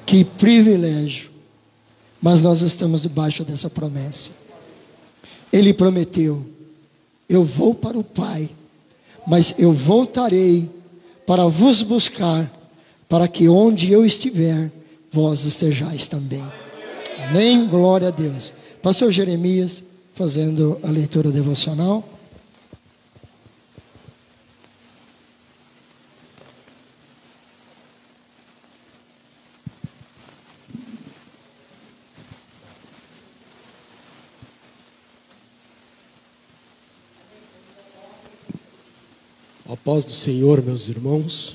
Que privilégio. Mas nós estamos debaixo dessa promessa. Ele prometeu: eu vou para o Pai, mas eu voltarei para vos buscar, para que onde eu estiver, vós estejais também. Amém? Glória a Deus. Pastor Jeremias, fazendo a leitura devocional. A paz do Senhor, meus irmãos.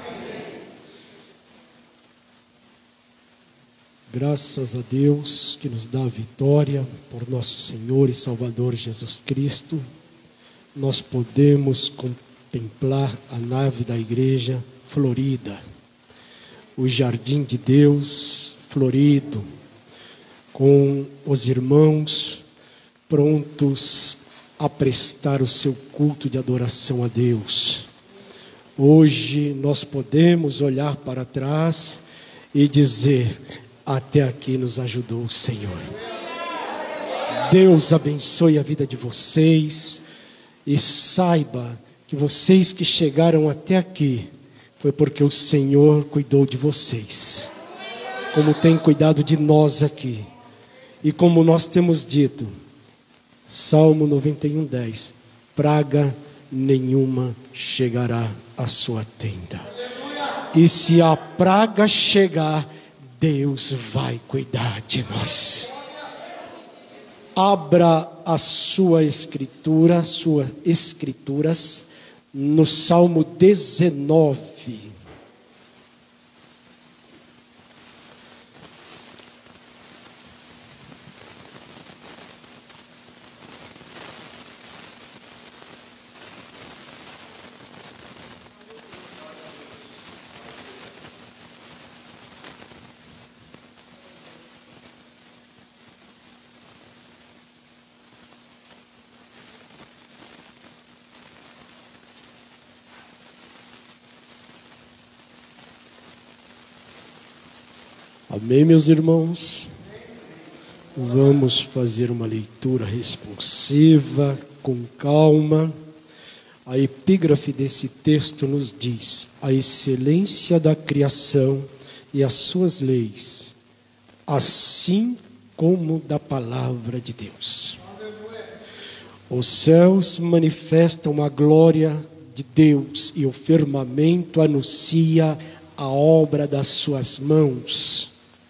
Graças a Deus que nos dá a vitória por nosso Senhor e Salvador Jesus Cristo. Nós podemos contemplar a nave da igreja florida, o jardim de Deus florido, com os irmãos prontos a prestar o seu culto de adoração a Deus. Hoje nós podemos olhar para trás e dizer: até aqui nos ajudou o Senhor. Deus abençoe a vida de vocês e saiba que vocês que chegaram até aqui foi porque o Senhor cuidou de vocês, como tem cuidado de nós aqui. E como nós temos dito, Salmo 91:10, praga nenhuma chegará à sua tenda. E se a praga chegar, Deus vai cuidar de nós. Abra a sua escritura, suas escrituras, no Salmo 19. Amém, meus irmãos? Vamos fazer uma leitura responsiva, com calma. A epígrafe desse texto nos diz: a excelência da criação e as suas leis, assim como da palavra de Deus. Os céus manifestam a glória de Deus e o firmamento anuncia a obra das suas mãos.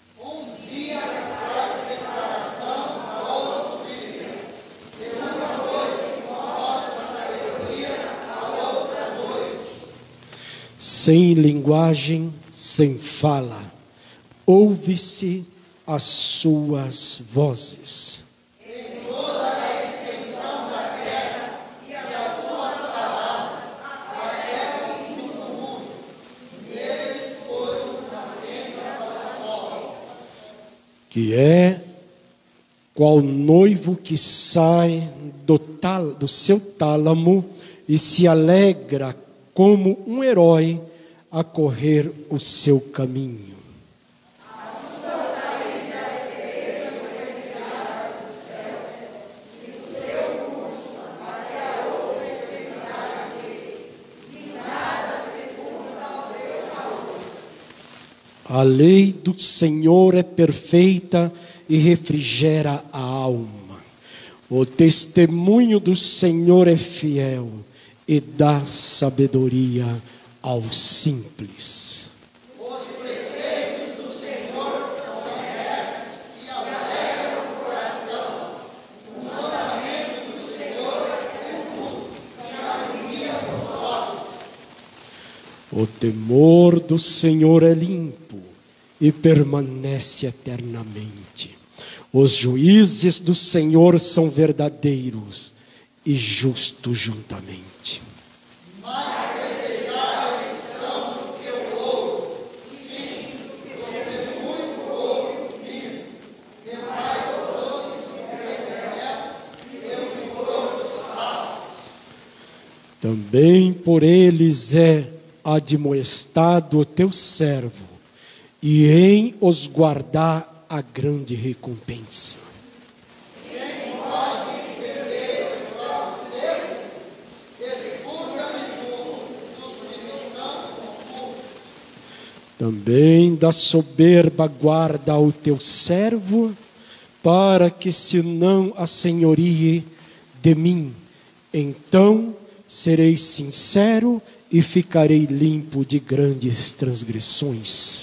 Sem linguagem, sem fala, ouve-se as suas vozes. Em toda a extensão da terra e as suas palavras, até o fim do mundo, neles pôs uma tenda para sol. Que é qual noivo que sai do seu tálamo e se alegra como um herói a correr o seu caminho. A sua saída é retirada dos céus, e o seu curso até a outra extremidade deles, e nada se furta ao seu calor. A lei do Senhor é perfeita e refrigera a alma. O testemunho do Senhor é fiel e dá sabedoria aos simples. Os preceitos do Senhor são retos e alegram o coração. O mandamento do Senhor é puro e alegria os olhos. O temor do Senhor é limpo e permanece eternamente. Os juízes do Senhor são verdadeiros e justos juntamente. Mais desejáveis são do que o ouro, sim, do que muito ouro fino, que mais doce do que o mel e o licor dos favos. Também por eles é admoestado o teu servo, e em os guardar a grande recompensa. Também da soberba guarda o teu servo, para que se não assenhorie de mim. Então serei sincero e ficarei limpo de grandes transgressões.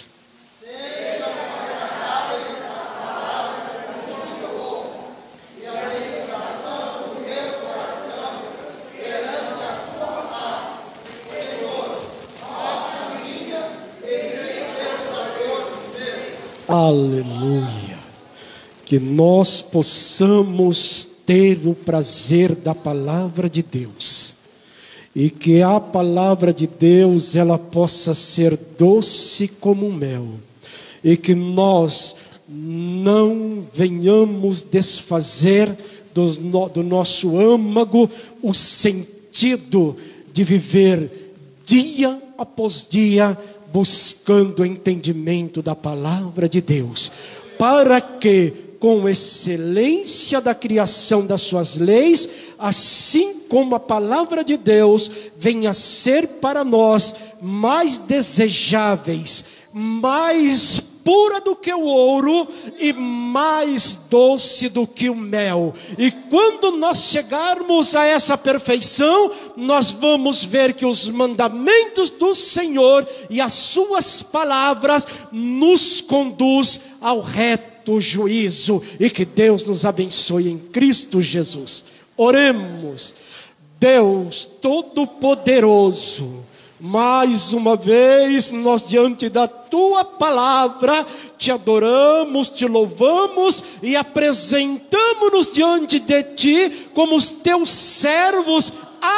Aleluia. Que nós possamos ter o prazer da palavra de Deus. E que a palavra de Deus, ela possa ser doce como mel. E que nós não venhamos desfazer do nosso âmago o sentido de viver dia após dia buscando o entendimento da palavra de Deus, para que, com excelência da criação das suas leis, assim como a palavra de Deus venha a ser para nós mais desejáveis, mais pura do que o ouro e mais doce do que o mel. E quando nós chegarmos a essa perfeição, nós vamos ver que os mandamentos do Senhor e as suas palavras nos conduz ao reto juízo. E que Deus nos abençoe em Cristo Jesus. Oremos. Deus Todo-Poderoso, mais uma vez nós diante da Tua palavra Te adoramos, Te louvamos e apresentamos-nos diante de Ti como os Teus servos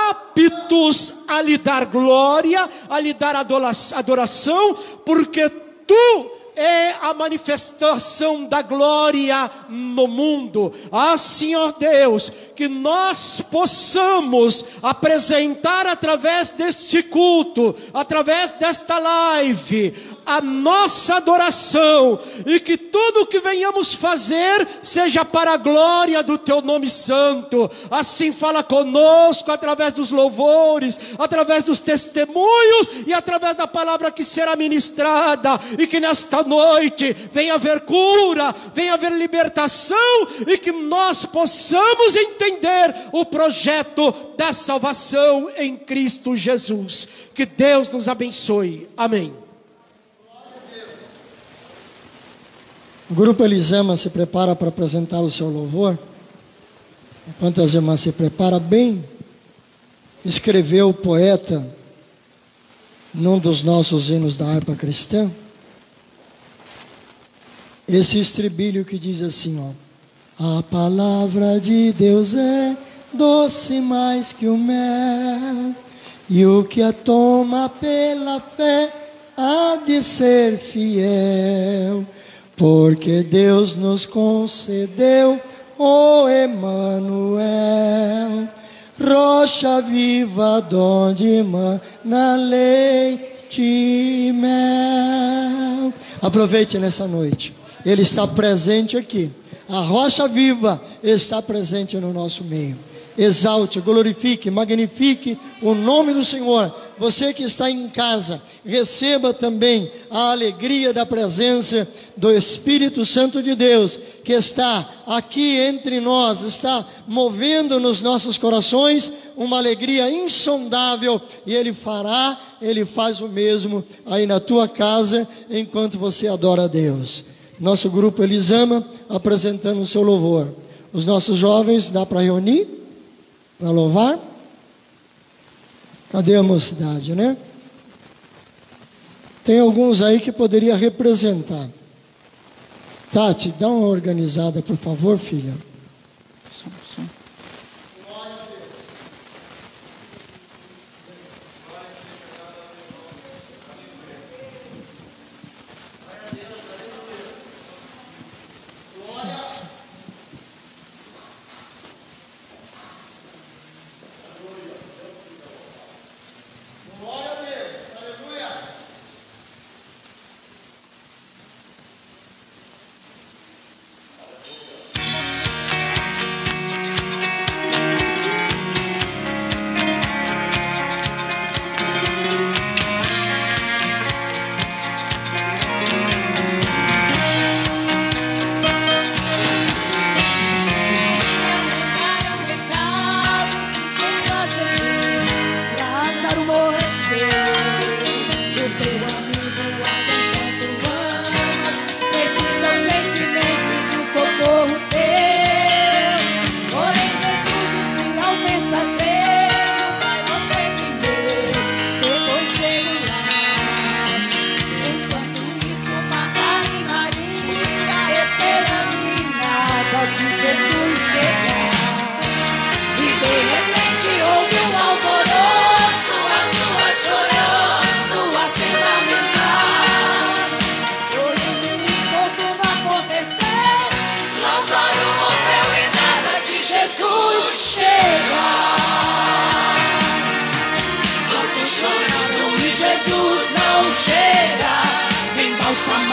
aptos a lhe dar glória, a lhe dar adoração, porque Tu é a manifestação da glória no mundo. Ah, Senhor Deus, que nós possamos apresentar através deste culto, através desta live, a nossa adoração, e que tudo o que venhamos fazer seja para a glória do Teu nome santo. Assim fala conosco através dos louvores, através dos testemunhos e através da palavra que será ministrada, e que nesta noite venha haver cura, venha haver libertação, e que nós possamos entender o projeto da salvação em Cristo Jesus. Que Deus nos abençoe. Amém. O grupo Elisama se prepara para apresentar o seu louvor. Enquanto as irmãs se preparam, bem escreveu o poeta num dos nossos hinos da harpa cristã esse estribilho que diz assim, ó: a palavra de Deus é doce mais que o mel, e o que a toma pela fé há de ser fiel. Porque Deus nos concedeu, ó Emanuel, rocha viva donde mana leite e mel. Aproveite nessa noite, Ele está presente aqui. A rocha viva está presente no nosso meio. Exalte, glorifique, magnifique o nome do Senhor. Você que está em casa, receba também a alegria da presença do Espírito Santo de Deus, que está aqui entre nós, está movendo nos nossos corações uma alegria insondável, e Ele faz o mesmo aí na tua casa, enquanto você adora a Deus. Nosso grupo Elisama apresentando o seu louvor. Os nossos jovens, dá para reunir? Para louvar? Cadê a mocidade, né? Tem alguns aí que poderia representar. Tati, dá uma organizada, por favor, filha.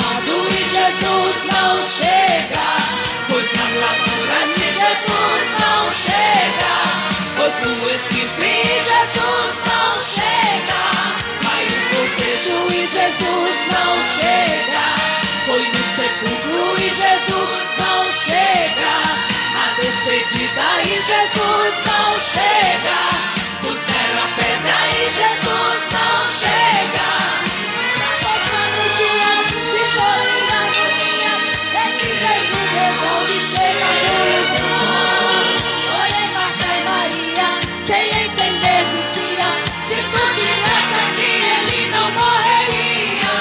chamado e Jesus não chega, pois ataduras e Jesus não chega, pois no esquife Jesus não chega, vai o cortejo e Jesus não chega, foi no sepulcro e Jesus não chega, a despedida e Jesus não chega, puseram a pedra e Jesus não chega. Jesus chega no lugar. Orei Marta e Maria, sem entender dizia, se tu tivesse aqui ele não morreria.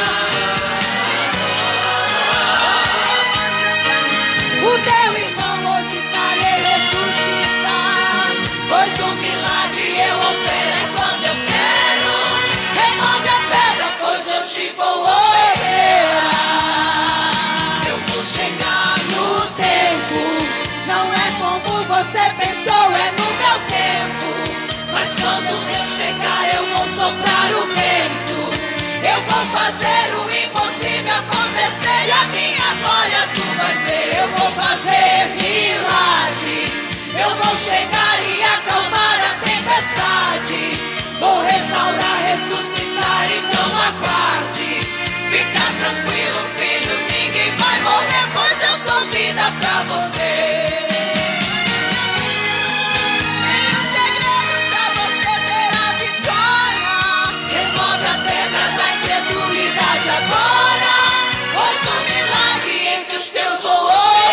O teu irmão hoje vai ressuscitar, pois o milagre eu opero quando eu quero. Remove a pedra, pois hoje vou operar. Eu vou chegar no tempo, não é como você pensou, é no meu tempo. Mas quando eu chegar eu vou soprar o vento, eu vou fazer o impossível acontecer e a minha glória tu vais ver. Eu vou fazer milagre, eu vou chegar e acalmar a tempestade, vou restaurar, ressuscitar, então aguarde. Fica tranquilo, filho, ninguém vai morrer, pois eu sou vida pra você. Nenhum segredo pra você ter a vitória. Remove a pedra da incredulidade agora, pois o milagre entre os teus vou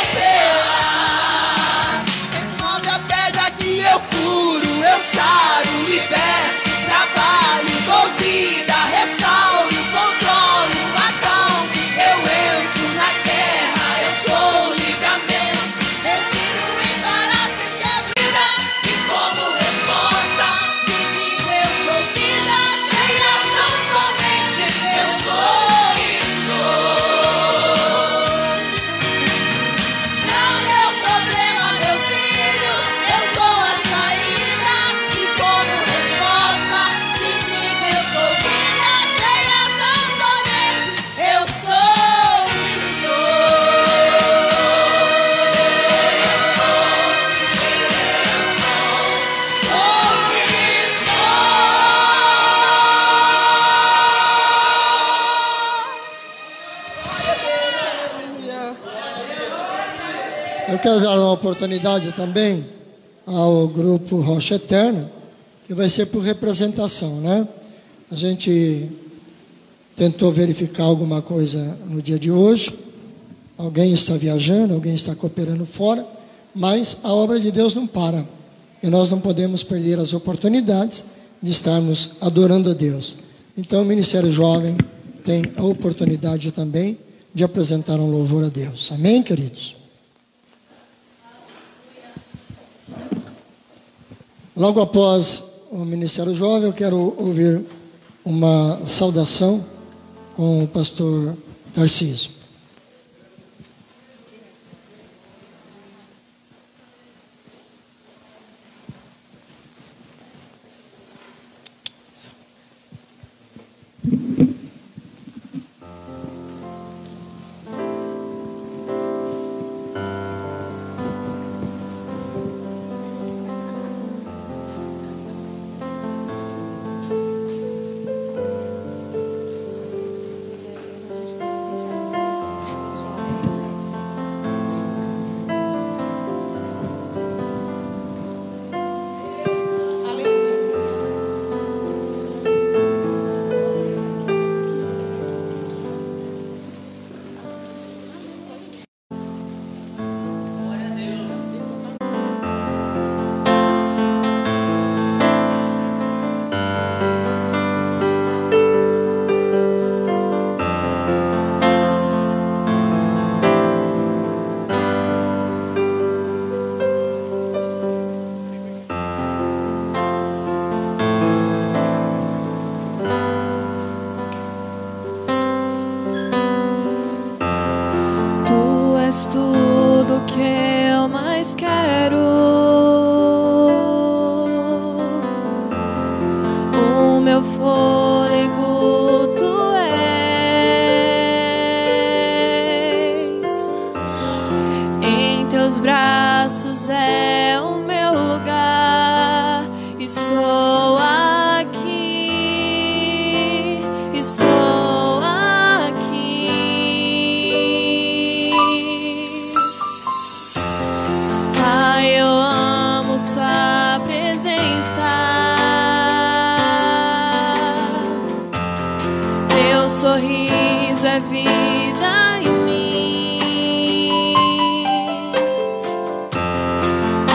operar. Remove a pedra que eu curo, eu saro, liberto, trabalho, dou vida, restauro, controlo, acalmo, eu entro na guerra, eu sou livramento, eu tiro o embaraço que é vida, e como resposta, digo eu sou vida, creia tão somente, eu sou que sou. Não deu problema, meu filho, eu sou a saída, e como resposta, te digo eu sou vida, creia tão somente, eu sou que Eu quero dar uma oportunidade também ao grupo Rocha Eterna, que vai ser por representação, né? A gente tentou verificar alguma coisa no dia de hoje. Alguém está viajando, alguém está cooperando fora, mas a obra de Deus não para. E nós não podemos perder as oportunidades de estarmos adorando a Deus. Então o Ministério Jovem tem a oportunidade também de apresentar um louvor a Deus. Amém, queridos? Logo após o Ministério Jovem, eu quero ouvir uma saudação com o pastor Tarcísio. meu fôlego tu és. é o meu lugar. Estou aqui, estou aqui. Ai, eu amo sua presença. Teu sorriso é vida em mim.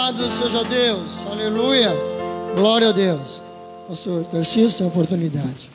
Louvado seja Deus. Aleluia. Glória a Deus. Pastor Tarcísio, tem oportunidade.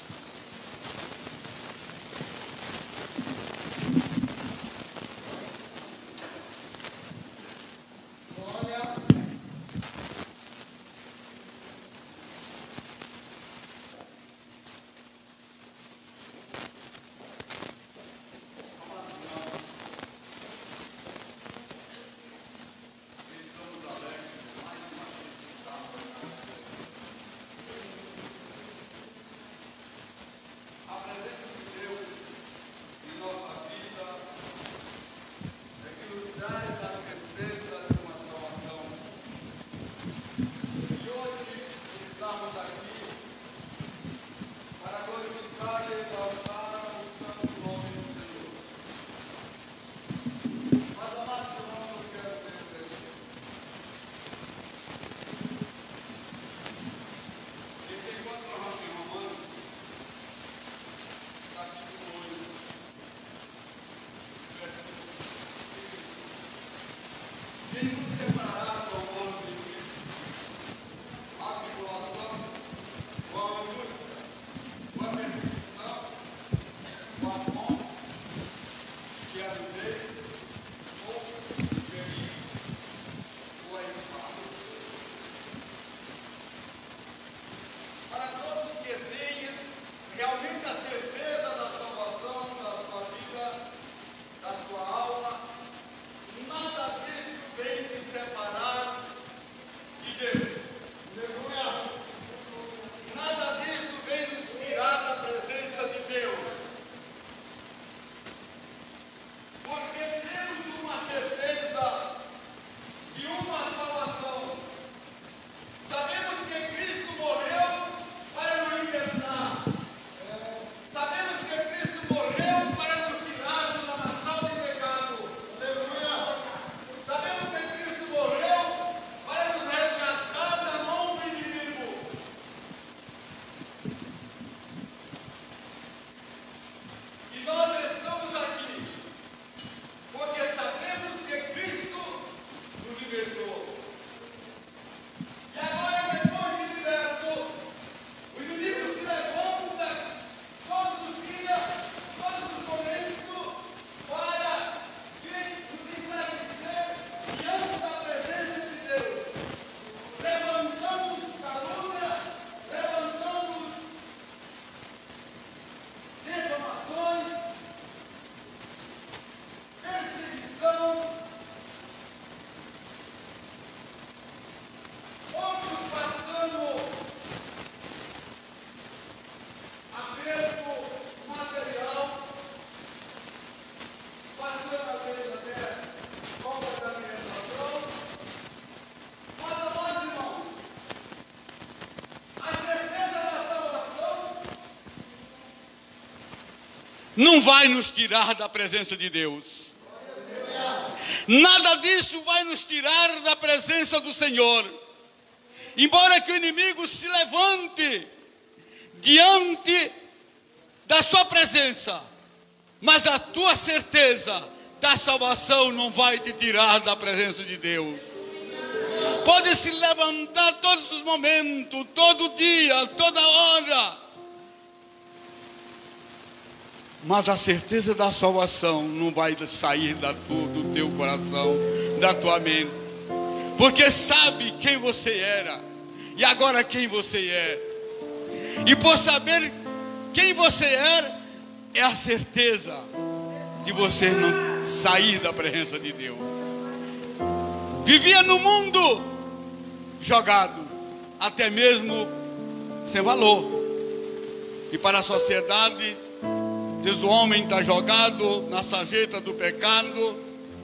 não vai nos tirar da presença de Deus. Nada disso vai nos tirar da presença do Senhor. Embora que o inimigo se levante diante da sua presença, mas a tua certeza da salvação não vai te tirar da presença de Deus. Pode se levantar todos os momentos, todo dia, toda hora, mas a certeza da salvação não vai sair do teu coração, da tua mente, porque sabe quem você era e agora quem você é. E por saber quem você era, é a certeza de você não sair da presença de Deus. Vivia no mundo jogado, até mesmo sem valor. E para a sociedade, diz o homem está jogado na sarjeta do pecado.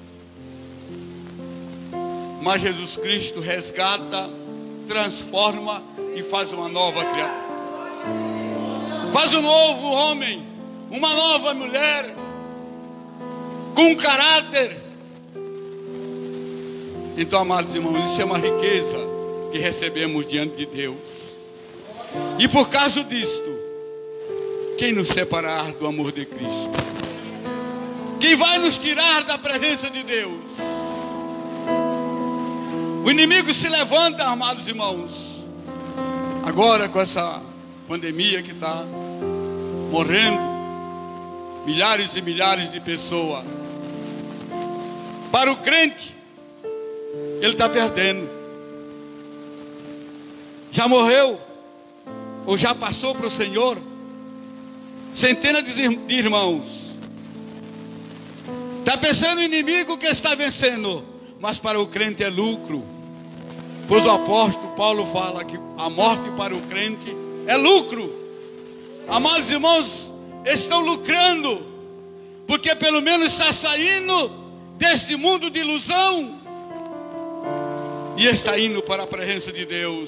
Mas Jesus Cristo resgata, transforma e faz uma nova criatura. Faz um novo homem, uma nova mulher, com caráter. Então, amados irmãos, isso é uma riqueza que recebemos diante de Deus. E por causa disto, quem nos separar do amor de Cristo? Quem vai nos tirar da presença de Deus? O inimigo se levanta, amados irmãos. Agora com essa pandemia que está morrendo milhares e milhares de pessoas. Para o crente, ele está perdendo. Já morreu, ou já passou para o Senhor, centenas de irmãos. Está pensando no inimigo que está vencendo, mas para o crente é lucro. Pois o apóstolo Paulo fala que a morte para o crente é lucro. Amados irmãos, estão lucrando, porque pelo menos está saindo deste mundo de ilusão e está indo para a presença de Deus.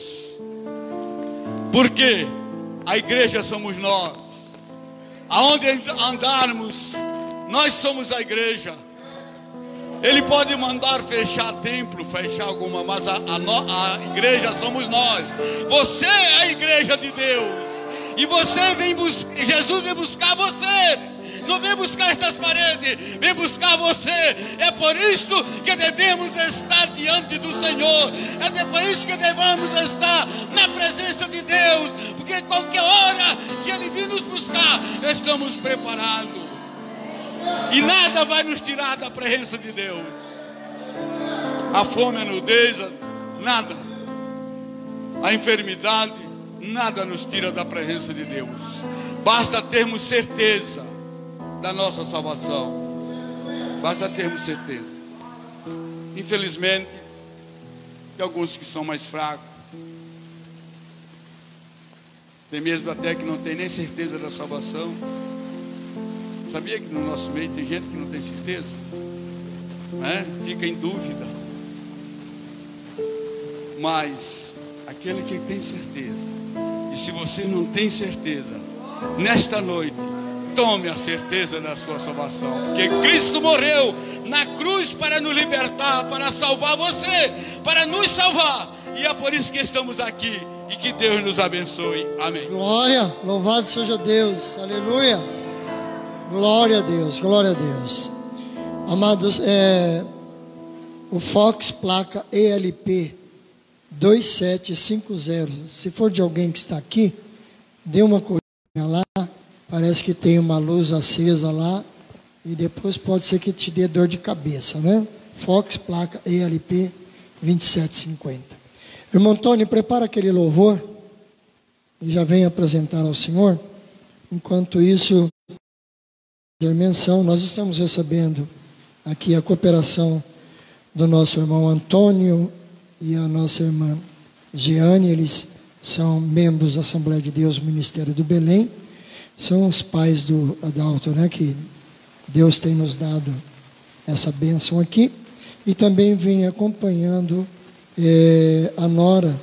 Porque a igreja somos nós. Aonde andarmos, nós somos a igreja. Ele pode mandar fechar templo, fechar alguma, mas a igreja somos nós. Você é a igreja de Deus. E você vem buscar, Jesus vem buscar você. Não vem buscar estas paredes, vem buscar você. É por isso que devemos estar diante do Senhor. É por isso que devemos estar na presença de Deus. Porque qualquer hora que Ele vir nos buscar, estamos preparados. E nada vai nos tirar da presença de Deus. A fome, a nudez, nada. A enfermidade, nada nos tira da presença de Deus. Basta termos certeza da nossa salvação. Basta termos certeza. Infelizmente, tem alguns que são mais fracos. Tem mesmo até que não tem nem certeza da salvação. Sabia que no nosso meio tem gente que não tem certeza? Fica em dúvida. Mas aquele que tem certeza. E se você não tem certeza, nesta noite, tome a certeza da sua salvação. Porque Cristo morreu na cruz para nos libertar, para salvar você, para nos salvar. E é por isso que estamos aqui. E que Deus nos abençoe. Amém. Glória, louvado seja Deus. Aleluia. Glória a Deus, glória a Deus. Amados, o Fox placa ELP 2750. Se for de alguém que está aqui, dê uma corridinha lá. Parece que tem uma luz acesa lá. E depois pode ser que te dê dor de cabeça, né? Fox placa ELP 2750. Irmão Antônio, prepara aquele louvor e já vem apresentar ao Senhor. Enquanto isso, menção, nós estamos recebendo aqui a cooperação do nosso irmão Antônio e a nossa irmã Giane. Eles são membros da Assembleia de Deus, Ministério do Belém. São os pais do Adalto, né? Que Deus tem nos dado essa bênção aqui. E também vem acompanhando a nora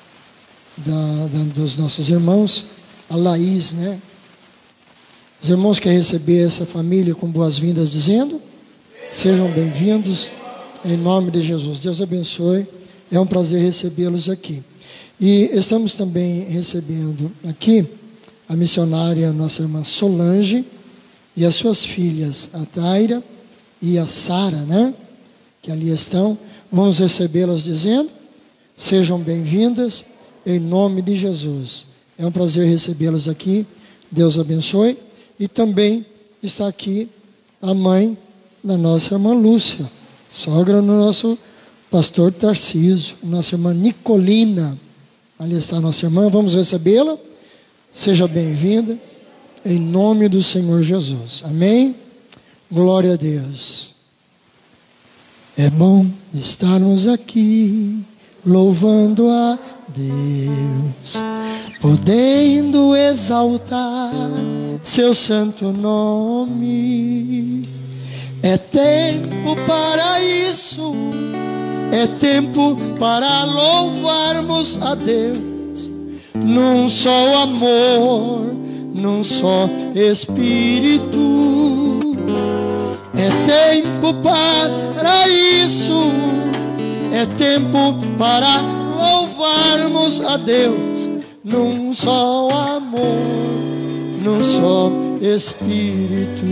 dos nossos irmãos, a Laís, né? Os irmãos querem receber essa família com boas-vindas, dizendo: sejam bem-vindos, em nome de Jesus. Deus abençoe, é um prazer recebê-los aqui. E estamos também recebendo aqui a missionária, nossa irmã Solange, e as suas filhas, a Taira e a Sara, né? Que ali estão. Vamos recebê-las dizendo: sejam bem-vindas, em nome de Jesus. É um prazer recebê-las aqui, Deus abençoe. E também está aqui a mãe da nossa irmã Lúcia, sogra do nosso pastor Tarcísio, nossa irmã Nicolina. Ali está a nossa irmã, vamos recebê-la. Seja bem-vinda, em nome do Senhor Jesus. Amém? Glória a Deus. É bom estarmos aqui, louvando a Deus, podendo exaltar seu santo nome. É tempo para isso, é tempo para louvarmos a Deus, num só amor, num só Espírito. É tempo para isso, é tempo para louvarmos a Deus, num só amor, num só Espírito.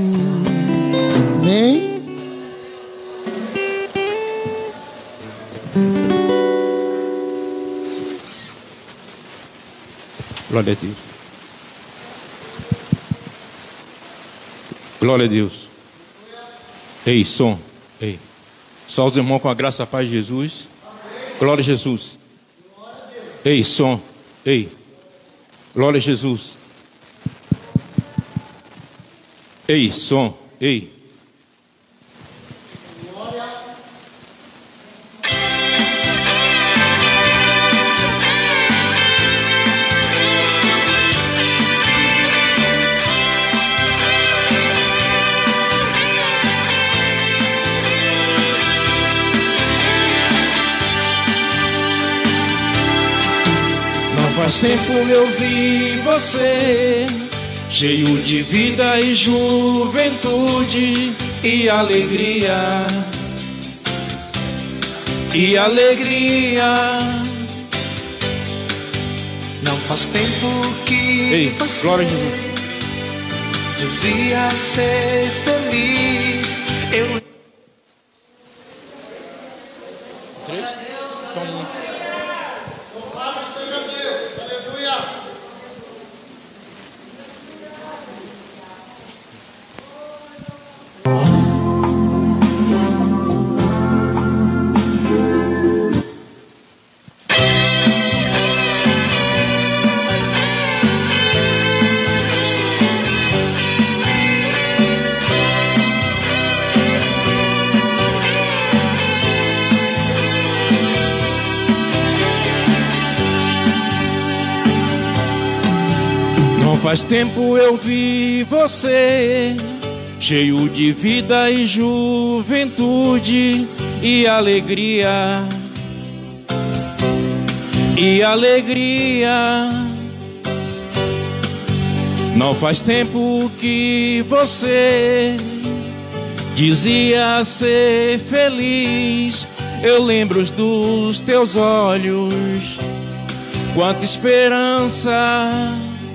Amém? Glória a Deus. Glória a Deus. Ei, som. Ei. Só os irmãos com a graça e a paz de Jesus. Glória a Jesus. Ei, som. Ei. Glória a Jesus. Ei, som. Ei. Faz tempo eu vi você, cheio de vida e juventude e alegria. E alegria. Não faz tempo que você glória a Jesus. Dizia ser feliz. Eu... Faz tempo eu vi você, cheio de vida e juventude e alegria. E alegria. Não faz tempo que você dizia ser feliz. Eu lembro dos teus olhos, quanta esperança.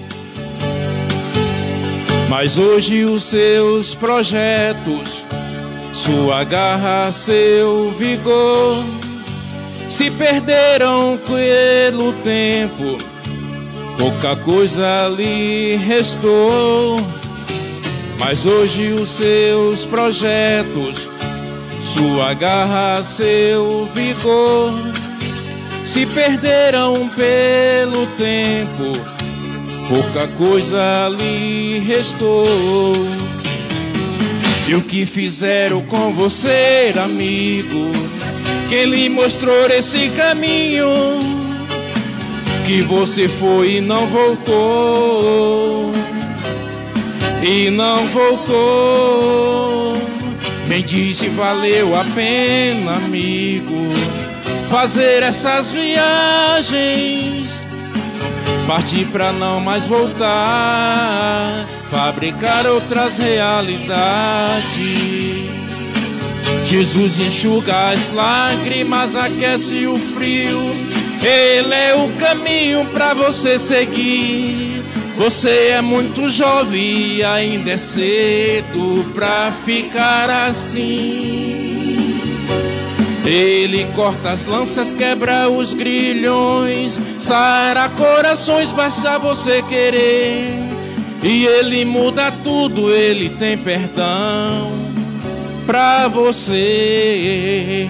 Mas hoje os seus projetos, sua garra, seu vigor se perderam pelo tempo, pouca coisa lhe restou. Mas hoje os seus projetos, sua garra, seu vigor se perderam pelo tempo, pouca coisa lhe restou. E o que fizeram com você, amigo? Quem lhe mostrou esse caminho? Que você foi e não voltou. E não voltou. Me disse valeu a pena, amigo, fazer essas viagens, partir pra não mais voltar, fabricar outras realidades. Jesus enxuga as lágrimas, aquece o frio. Ele é o caminho pra você seguir. Você é muito jovem e ainda é cedo pra ficar assim. Ele corta as lanças, quebra os grilhões, sara corações, basta você querer. E ele muda tudo, ele tem perdão pra você.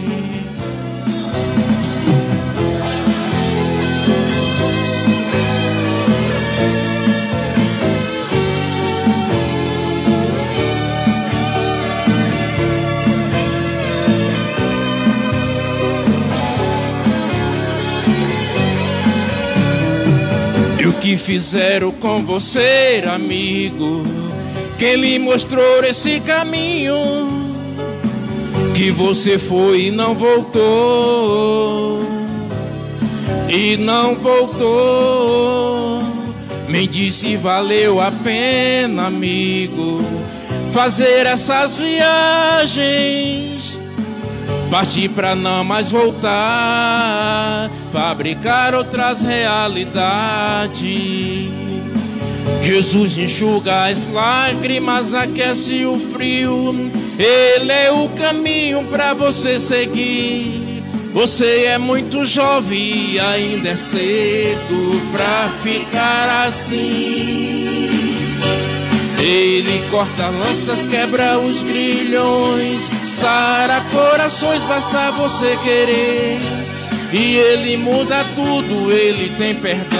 E o que fizeram com você, amigo? Quem lhe mostrou esse caminho? Que você foi e não voltou. E não voltou. Me disse valeu a pena, amigo, fazer essas viagens, partir pra não mais voltar, fabricar outras realidades. Jesus enxuga as lágrimas, aquece o frio. Ele é o caminho pra você seguir. Você é muito jovem e ainda é cedo pra ficar assim. Ele corta lanças, quebra os grilhões, sara corações, basta você querer. E ele muda tudo, ele tem perdão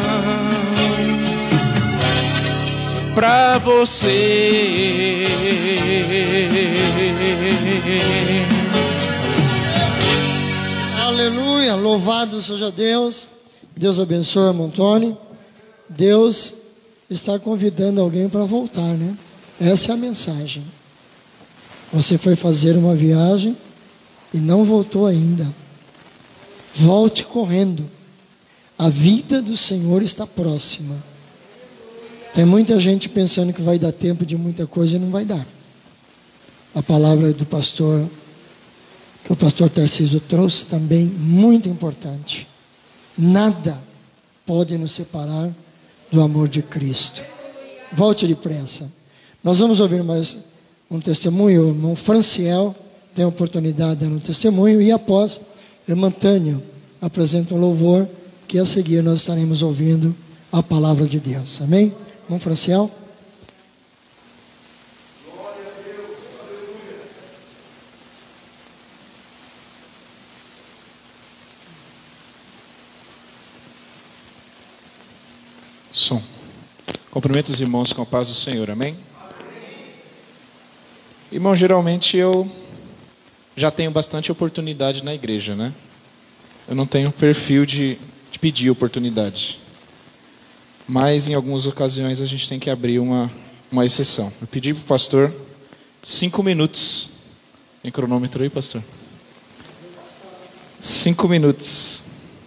pra você. Aleluia, louvado seja Deus. Deus abençoe, irmão Tony. Deus está convidando alguém para voltar, né? Essa é a mensagem. Você foi fazer uma viagem e não voltou ainda. Volte correndo. A vida do Senhor está próxima. Tem muita gente pensando que vai dar tempo de muita coisa e não vai dar. A palavra do pastor, que o pastor Tarcísio trouxe também, muito importante. Nada pode nos separar do amor de Cristo. Volte depressa. Nós vamos ouvir mais um testemunho. O irmão Franciel tem a oportunidade de dar um testemunho. E após, irmã Tânia apresenta um louvor, que a seguir nós estaremos ouvindo a palavra de Deus. Amém? Irmão Franciel. Som. Cumprimento os irmãos com a paz do Senhor, amém? Irmão, geralmente eu já tenho bastante oportunidade na igreja, né? Eu não tenho perfil de pedir oportunidade. Mas em algumas ocasiões a gente tem que abrir uma exceção. Eu pedi para o pastor 5 minutos. Tem cronômetro aí, pastor? 5 minutos.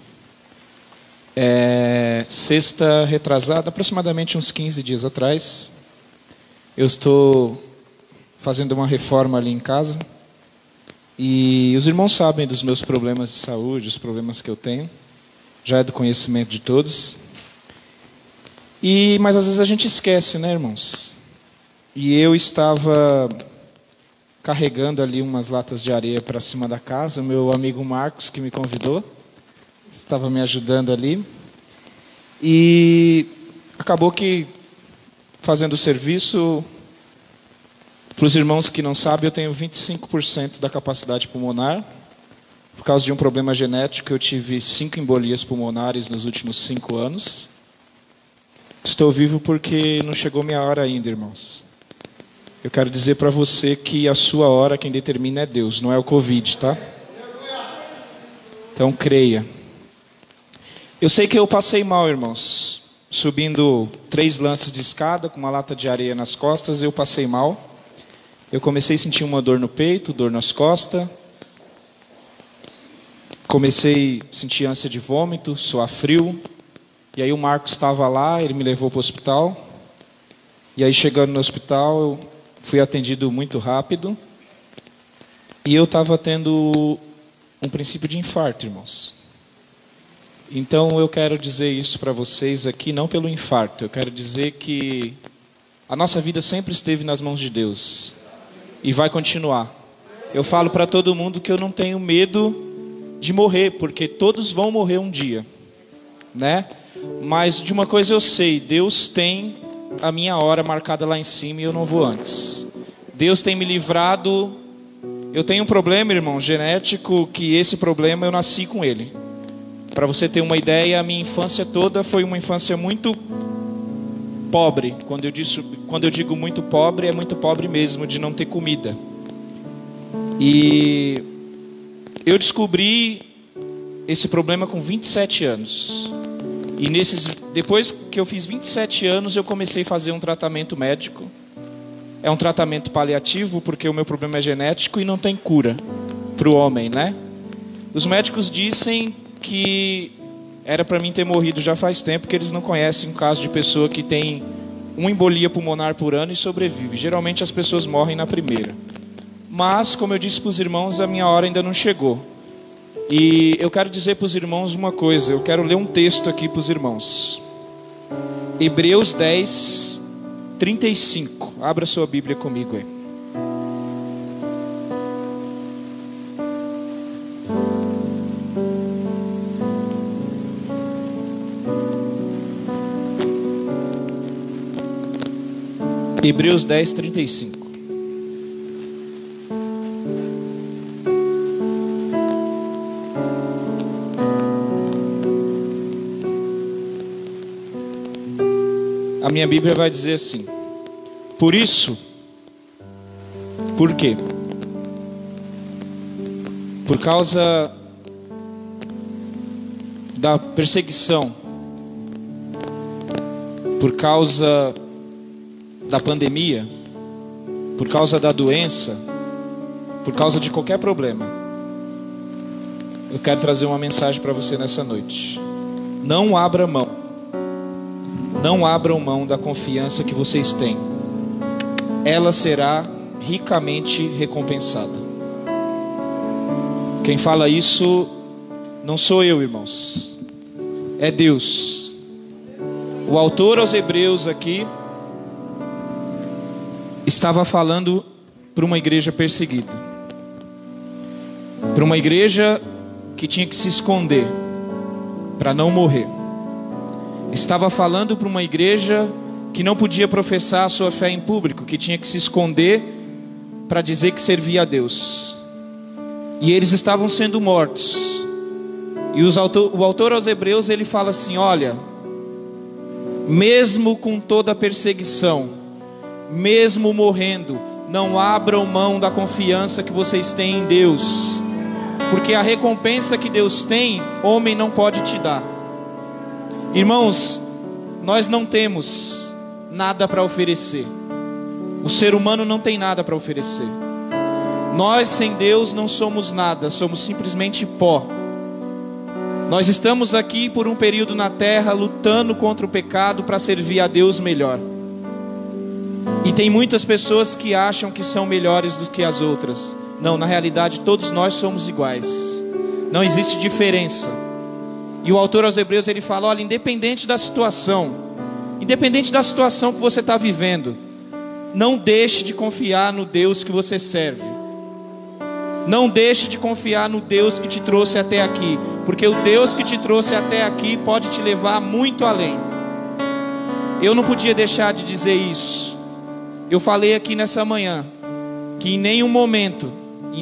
Sexta retrasada, aproximadamente uns 15 dias atrás, eu estou fazendo uma reforma ali em casa e os irmãos sabem dos meus problemas de saúde, os problemas que eu tenho, já é do conhecimento de todos. Mas às vezes a gente esquece, né, irmãos? E eu estava carregando ali umas latas de areia para cima da casa, o meu amigo Marcos, que me convidou, estava me ajudando ali, e acabou que, fazendo o serviço, para os irmãos que não sabem, eu tenho 25% da capacidade pulmonar. Por causa de um problema genético, eu tive 5 embolias pulmonares nos últimos 5 anos. Estou vivo porque não chegou minha hora ainda, irmãos. Eu quero dizer para você que a sua hora, quem determina é Deus, não é o Covid, tá? Então creia. Eu sei que eu passei mal, irmãos. Subindo 3 lances de escada, com uma lata de areia nas costas, eu passei mal. Eu comecei a sentir uma dor no peito, dor nas costas. Comecei a sentir ânsia de vômito, suar frio. E aí o Marcos estava lá, ele me levou para o hospital. E aí chegando no hospital, eu fui atendido muito rápido. E eu estava tendo um princípio de infarto, irmãos. Então eu quero dizer isso para vocês aqui, não pelo infarto. Eu quero dizer que a nossa vida sempre esteve nas mãos de Deus. E vai continuar. Eu falo para todo mundo que eu não tenho medo de morrer, porque todos vão morrer um dia, né? Mas de uma coisa eu sei, Deus tem a minha hora marcada lá em cima e eu não vou antes. Deus tem me livrado. Eu tenho um problema, irmão, genético, que esse problema eu nasci com ele. Para você ter uma ideia, a minha infância toda foi uma infância muito pobre. Quando eu digo muito pobre, é muito pobre mesmo, de não ter comida. E eu descobri esse problema com 27 anos. E depois que eu fiz 27 anos, eu comecei a fazer um tratamento médico. É um tratamento paliativo, porque o meu problema é genético e não tem cura para o homem, né? Os médicos dizem que era para mim ter morrido já faz tempo, porque eles não conhecem um caso de pessoa que tem uma embolia pulmonar por ano e sobrevive. Geralmente as pessoas morrem na primeira. Mas, como eu disse para os irmãos, a minha hora ainda não chegou. E eu quero dizer para os irmãos uma coisa. Eu quero ler um texto aqui para os irmãos. Hebreus 10, 35. Abra sua Bíblia comigo aí. Hebreus 10, 35. A minha Bíblia vai dizer assim: por isso, por quê? Por causa da perseguição, por causa da pandemia, por causa da doença, por causa de qualquer problema, eu quero trazer uma mensagem para você nessa noite. Não abra mão. Não abram mão da confiança que vocês têm. Ela será ricamente recompensada. Quem fala isso não sou eu, irmãos. É Deus. O autor aos Hebreus aqui estava falando para uma igreja perseguida, para uma igreja que tinha que se esconder para não morrer. Estava falando para uma igreja que não podia professar a sua fé em público, que tinha que se esconder para dizer que servia a Deus. E eles estavam sendo mortos. E o autor aos Hebreus, ele fala assim: olha, mesmo com toda a perseguição, mesmo morrendo, não abram mão da confiança que vocês têm em Deus, porque a recompensa que Deus tem, homem não pode te dar. Irmãos, nós não temos nada para oferecer. O ser humano não tem nada para oferecer. Nós sem Deus não somos nada, somos simplesmente pó. Nós estamos aqui por um período na terra lutando contra o pecado para servir a Deus melhor. E tem muitas pessoas que acham que são melhores do que as outras. Não, na realidade todos nós somos iguais. Não existe diferença. E o autor aos Hebreus, ele fala: olha, independente da situação que você está vivendo, não deixe de confiar no Deus que você serve. Não deixe de confiar no Deus que te trouxe até aqui, porque o Deus que te trouxe até aqui pode te levar muito além. Eu não podia deixar de dizer isso. Eu falei aqui nessa manhã que em nenhum momento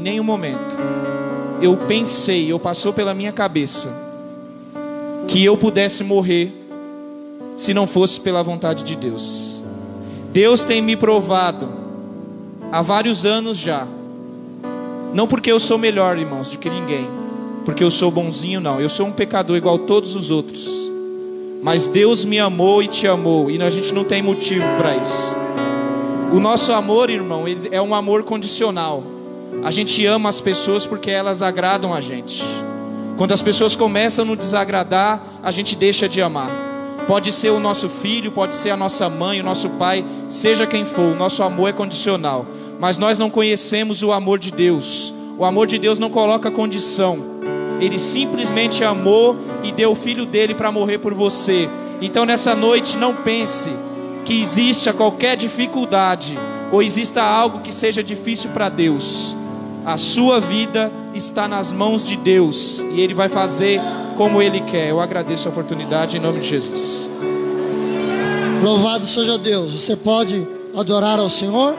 eu passou pela minha cabeça que eu pudesse morrer se não fosse pela vontade de Deus. Deus tem me provado há vários anos já, não porque eu sou melhor, irmãos, do que ninguém, porque eu sou bonzinho, não. Eu sou um pecador igual a todos os outros, mas Deus me amou e te amou, e a gente não tem motivo para isso. O nosso amor, irmão, é um amor condicional. A gente ama as pessoas porque elas agradam a gente. Quando as pessoas começam a nos desagradar, a gente deixa de amar. Pode ser o nosso filho, pode ser a nossa mãe, o nosso pai, seja quem for, o nosso amor é condicional. Mas nós não conhecemos o amor de Deus. O amor de Deus não coloca condição. Ele simplesmente amou e deu o filho dele para morrer por você. Então nessa noite não pense que exista qualquer dificuldade ou exista algo que seja difícil para Deus. A sua vida está nas mãos de Deus e Ele vai fazer como Ele quer. Eu agradeço a oportunidade em nome de Jesus. Louvado seja Deus. Você pode adorar ao Senhor?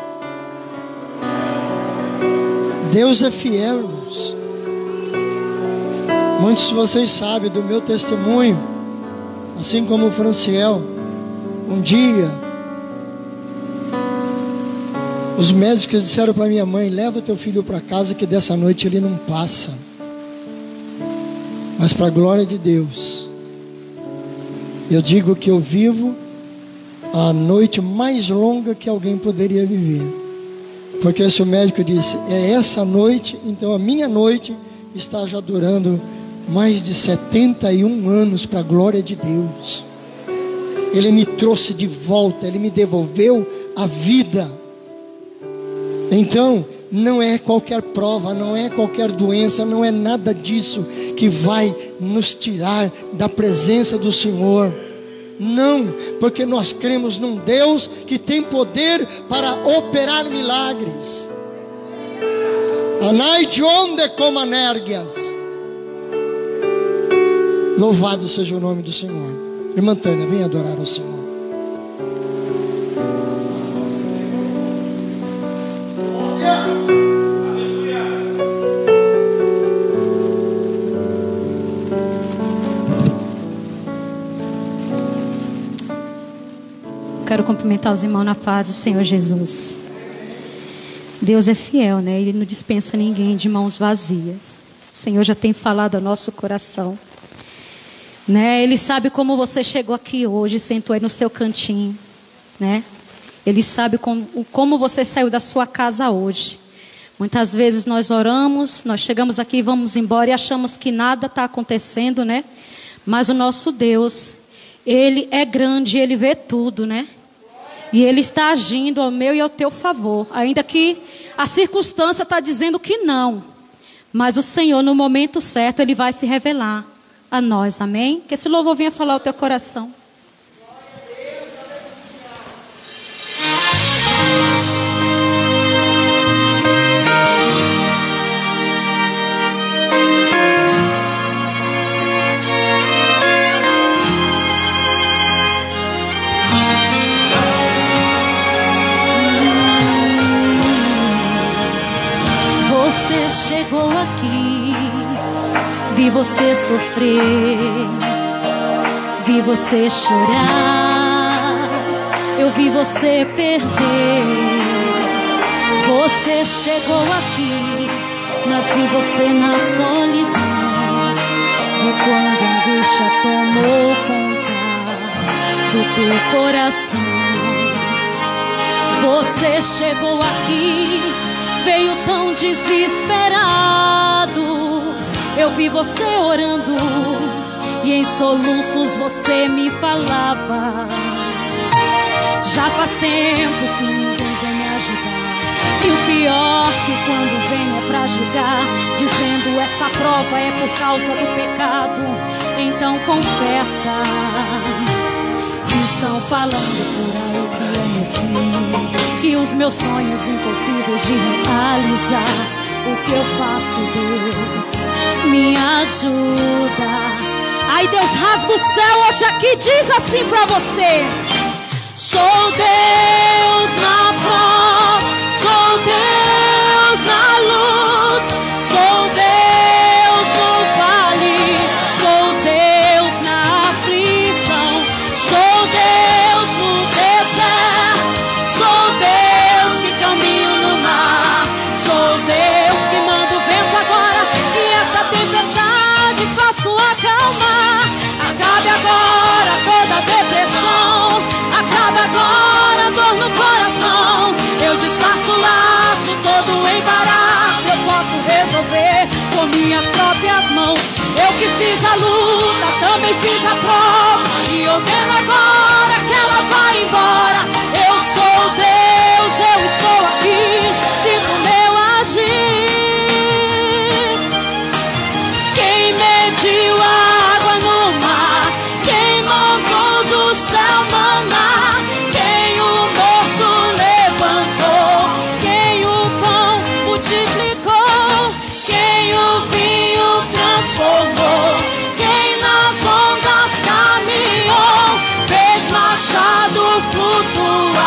Deus é fiel, irmãos. Muitos de vocês sabem do meu testemunho, assim como o Franciel. Um dia os médicos disseram para minha mãe: leva teu filho para casa que dessa noite ele não passa. Mas para a glória de Deus, eu digo que eu vivo a noite mais longa que alguém poderia viver. Porque se o médico disse, é essa noite, então a minha noite está já durando mais de 71 anos para a glória de Deus. Ele me trouxe de volta, Ele me devolveu a vida. Então, não é qualquer prova, não é qualquer doença, não é nada disso que vai nos tirar da presença do Senhor. Não, porque nós cremos num Deus que tem poder para operar milagres. Anai de onde como anérgias. Louvado seja o nome do Senhor. Irmã Tânia, vem adorar o Senhor. quero cumprimentar os irmãos na paz do Senhor Jesus. Deus é fiel, né? Ele não dispensa ninguém de mãos vazias. O Senhor já tem falado ao nosso coração, né? Ele sabe como você chegou aqui hoje, sentou aí no seu cantinho, né? Ele sabe como você saiu da sua casa hoje. Muitas vezes nós oramos, nós chegamos aqui, vamos embora e achamos que nada está acontecendo, né? Mas o nosso Deus, Ele é grande, Ele vê tudo, né? E Ele está agindo ao meu e ao teu favor. Ainda que a circunstância está dizendo que não. Mas o Senhor, no momento certo, Ele vai se revelar a nós, amém? Que esse louvor venha falar ao teu coração. Chegou aqui, vi você sofrer, vi você chorar, eu vi você perder. Você chegou aqui, mas vi você na solidão. Vi quando a angústia tomou conta do teu coração. Você chegou aqui, veio tão desesperado. Eu vi você orando e em soluços você me falava. Já faz tempo que ninguém vem me ajudar. E o pior que quando vem é pra julgar, dizendo essa prova é por causa do pecado. Então confessa. Estão falando por aí que é meu fim, que os meus sonhos impossíveis de realizar. O que eu faço, Deus, me ajuda. Aí Deus rasga o céu hoje aqui, diz assim pra você: sou Deus na prova, sou Deus na luta, sou Deus no vale, sou Deus na aflição, sou Deus no deserto, sou Deus que caminho no mar, sou Deus que manda o vento agora e essa tempestade faço acalmar. Acabe agora toda depressão, acabe agora a dor no coração. Eu desfaço o laço, todo o embaraço eu posso resolver com minhas próprias mãos. Eu que fiz a luta, também fiz a prova e ordeno agora que ela vá embora. Eu sou Deus, eu estou aqui, sinto o meu agir. Quem mediu a água no mar, quem mandou do céu maná, quem o morto levantou, quem o pão multiplicou, quem o vinho transformou, quem nas ondas caminhou, fez machado flutuar.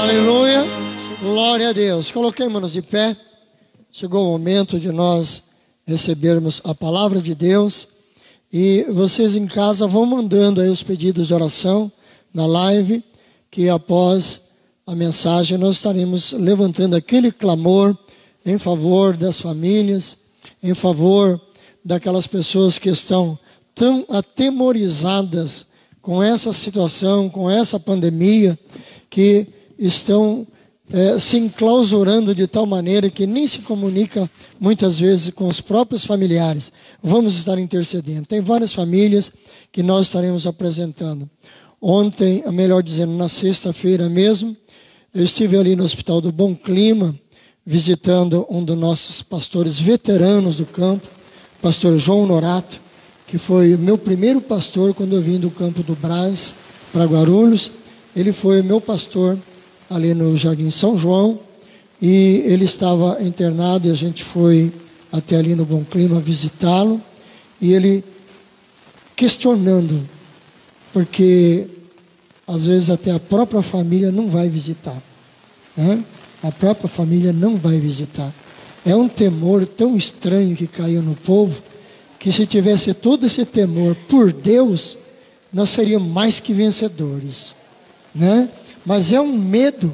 Aleluia. Glória a Deus. Coloquemos-nos de pé. Chegou o momento de nós recebermos a palavra de Deus. E vocês em casa vão mandando aí os pedidos de oração na live, que após a mensagem nós estaremos levantando aquele clamor em favor das famílias, em favor daquelas pessoas que estão tão atemorizadas com essa situação, com essa pandemia, que estão se enclausurando de tal maneira que nem se comunica muitas vezes com os próprios familiares. Vamos estar intercedendo. Tem várias famílias que nós estaremos apresentando. Ontem, melhor dizendo, na sexta-feira mesmo, eu estive ali no Hospital do Bom Clima, visitando um dos nossos pastores veteranos do campo, pastor João Norato, que foi o meu primeiro pastor quando eu vim do campo do Brás para Guarulhos. Ele foi meu pastor ali no Jardim São João, e ele estava internado e a gente foi até ali no Bom Clima visitá-lo, e ele questionando, porque às vezes até a própria família não vai visitar, né? A própria família não vai visitar. É um temor tão estranho que caiu no povo, que se tivesse todo esse temor por Deus, nós seríamos mais que vencedores, né? Mas é um medo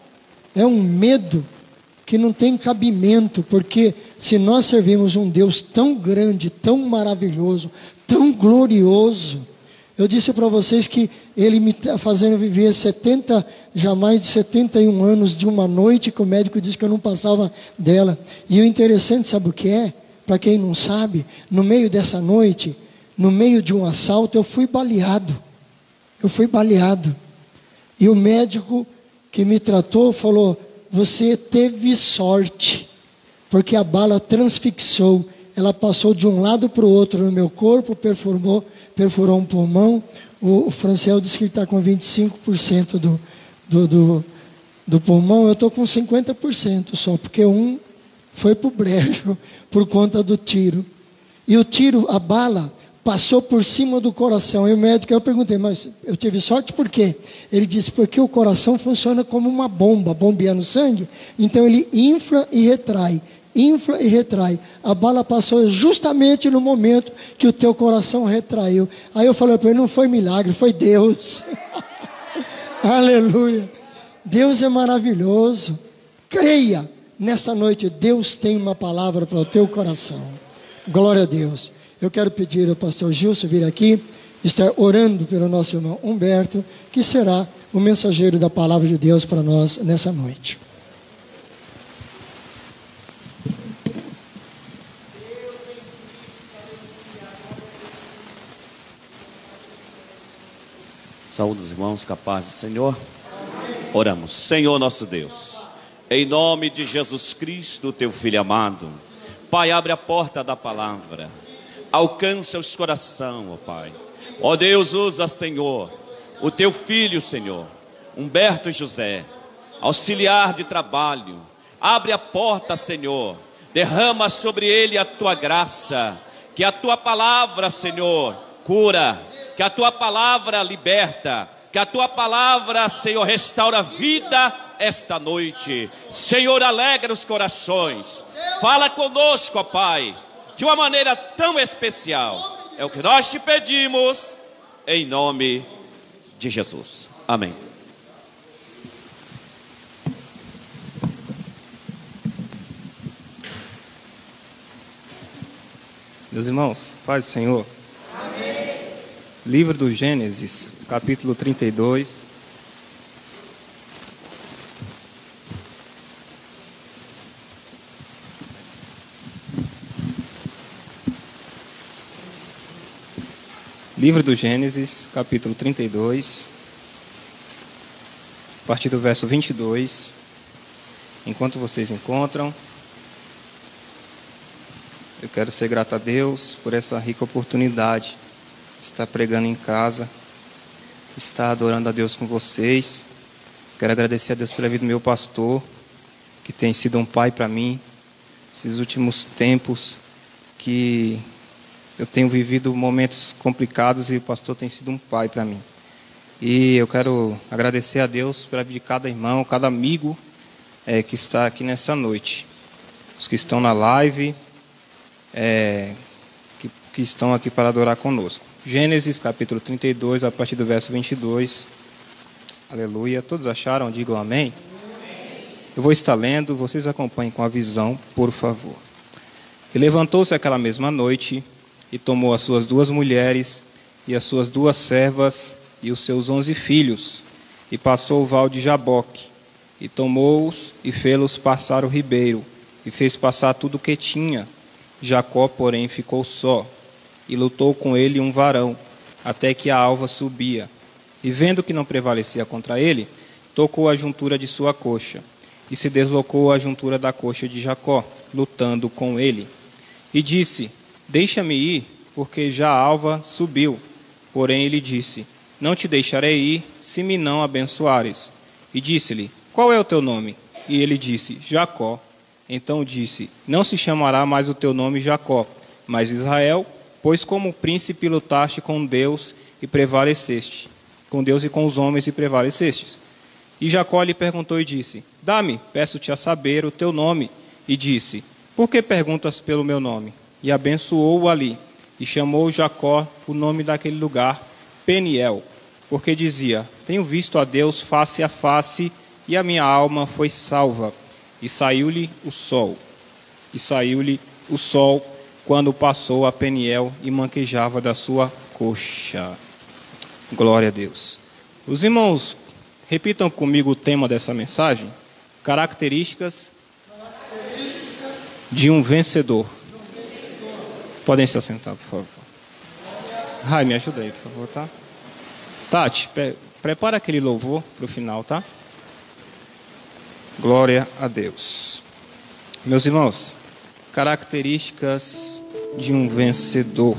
que não tem cabimento, porque se nós servimos um Deus tão grande, tão maravilhoso, tão glorioso, eu disse para vocês que Ele me está fazendo viver já mais de 71 anos de uma noite que o médico disse que eu não passava dela. E o interessante, sabe o que é? Para quem não sabe, no meio dessa noite, no meio de um assalto, eu fui baleado. E o médico que me tratou falou: você teve sorte, porque a bala transfixou. Ela passou de um lado para o outro no meu corpo, perfurou um pulmão. O Franciel disse que ele está com 25% do pulmão. Eu estou com 50% só, porque um foi para o brejo por conta do tiro. E o tiro, a bala, passou por cima do coração. E o médico, eu perguntei, mas eu tive sorte por quê? Ele disse, porque o coração funciona como uma bomba, bombeando sangue. Então ele infla e retrai. A bala passou justamente no momento que o teu coração retraiu. Aí eu falei para ele, não foi milagre, foi Deus. Aleluia. Deus é maravilhoso. Creia, nesta noite Deus tem uma palavra para o teu coração. Glória a Deus. Eu quero pedir ao pastor Gilson vir aqui, estar orando pelo nosso irmão Humberto, que será o mensageiro da palavra de Deus para nós nessa noite. Saúde os irmãos, capazes do Senhor. Oramos. Senhor nosso Deus, em nome de Jesus Cristo, teu Filho amado, Pai, abre a porta da palavra, alcança os corações, ó Pai. Ó Deus, usa, Senhor, o teu filho, Senhor, Humberto José, auxiliar de trabalho. Abre a porta, Senhor, derrama sobre ele a tua graça, que a tua palavra, Senhor, cura, que a tua palavra liberta, que a tua palavra, Senhor, restaura a vida esta noite. Senhor, alegra os corações, fala conosco, ó Pai, de uma maneira tão especial. É o que nós te pedimos, em nome de Jesus. Amém. Meus irmãos, paz do Senhor. Amém. Livro do Gênesis, capítulo 32. Livro do Gênesis, capítulo 32, a partir do verso 22. Enquanto vocês encontram, eu quero ser grato a Deus por essa rica oportunidade de estar pregando em casa, estar adorando a Deus com vocês. Quero agradecer a Deus pela vida do meu pastor, que tem sido um pai para mim, esses últimos tempos que eu tenho vivido momentos complicados e o pastor tem sido um pai para mim. E eu quero agradecer a Deus pela vida de cada irmão, cada amigo que está aqui nessa noite. Os que estão na live, que estão aqui para adorar conosco. Gênesis capítulo 32, a partir do verso 22. Aleluia. Todos acharam? Digam amém. Eu vou estar lendo, vocês acompanhem com a visão, por favor. E levantou-se aquela mesma noite, e tomou as suas 2 mulheres, e as suas 2 servas, e os seus 11 filhos, e passou o val de Jaboque, e tomou-os, e fê-los passar o ribeiro, e fez passar tudo o que tinha. Jacó, porém, ficou só, e lutou com ele um varão, até que a alva subia. E vendo que não prevalecia contra ele, tocou a juntura de sua coxa, e se deslocou a juntura da coxa de Jacó, lutando com ele. E disse: deixa-me ir, porque já a alva subiu. Porém ele disse: não te deixarei ir, se me não abençoares. E disse-lhe: qual é o teu nome? E ele disse: Jacó. Então disse: não se chamará mais o teu nome Jacó, mas Israel, pois como príncipe lutaste com Deus e prevaleceste, com Deus e com os homens e prevalecestes. E Jacó lhe perguntou e disse: dá-me, peço-te a saber o teu nome. E disse: por que perguntas pelo meu nome? E abençoou-o ali, e chamou Jacó o nome daquele lugar Peniel, porque dizia: tenho visto a Deus face a face, e a minha alma foi salva. E saiu-lhe o sol. E saiu-lhe o sol quando passou a Peniel e manquejava da sua coxa. Glória a Deus. Os irmãos, repitam comigo o tema dessa mensagem: características de um vencedor. Podem se assentar, por favor. Rai, me ajuda aí, por favor, tá? Tati, prepara aquele louvor para o final, tá? Glória a Deus. Meus irmãos, características de um vencedor.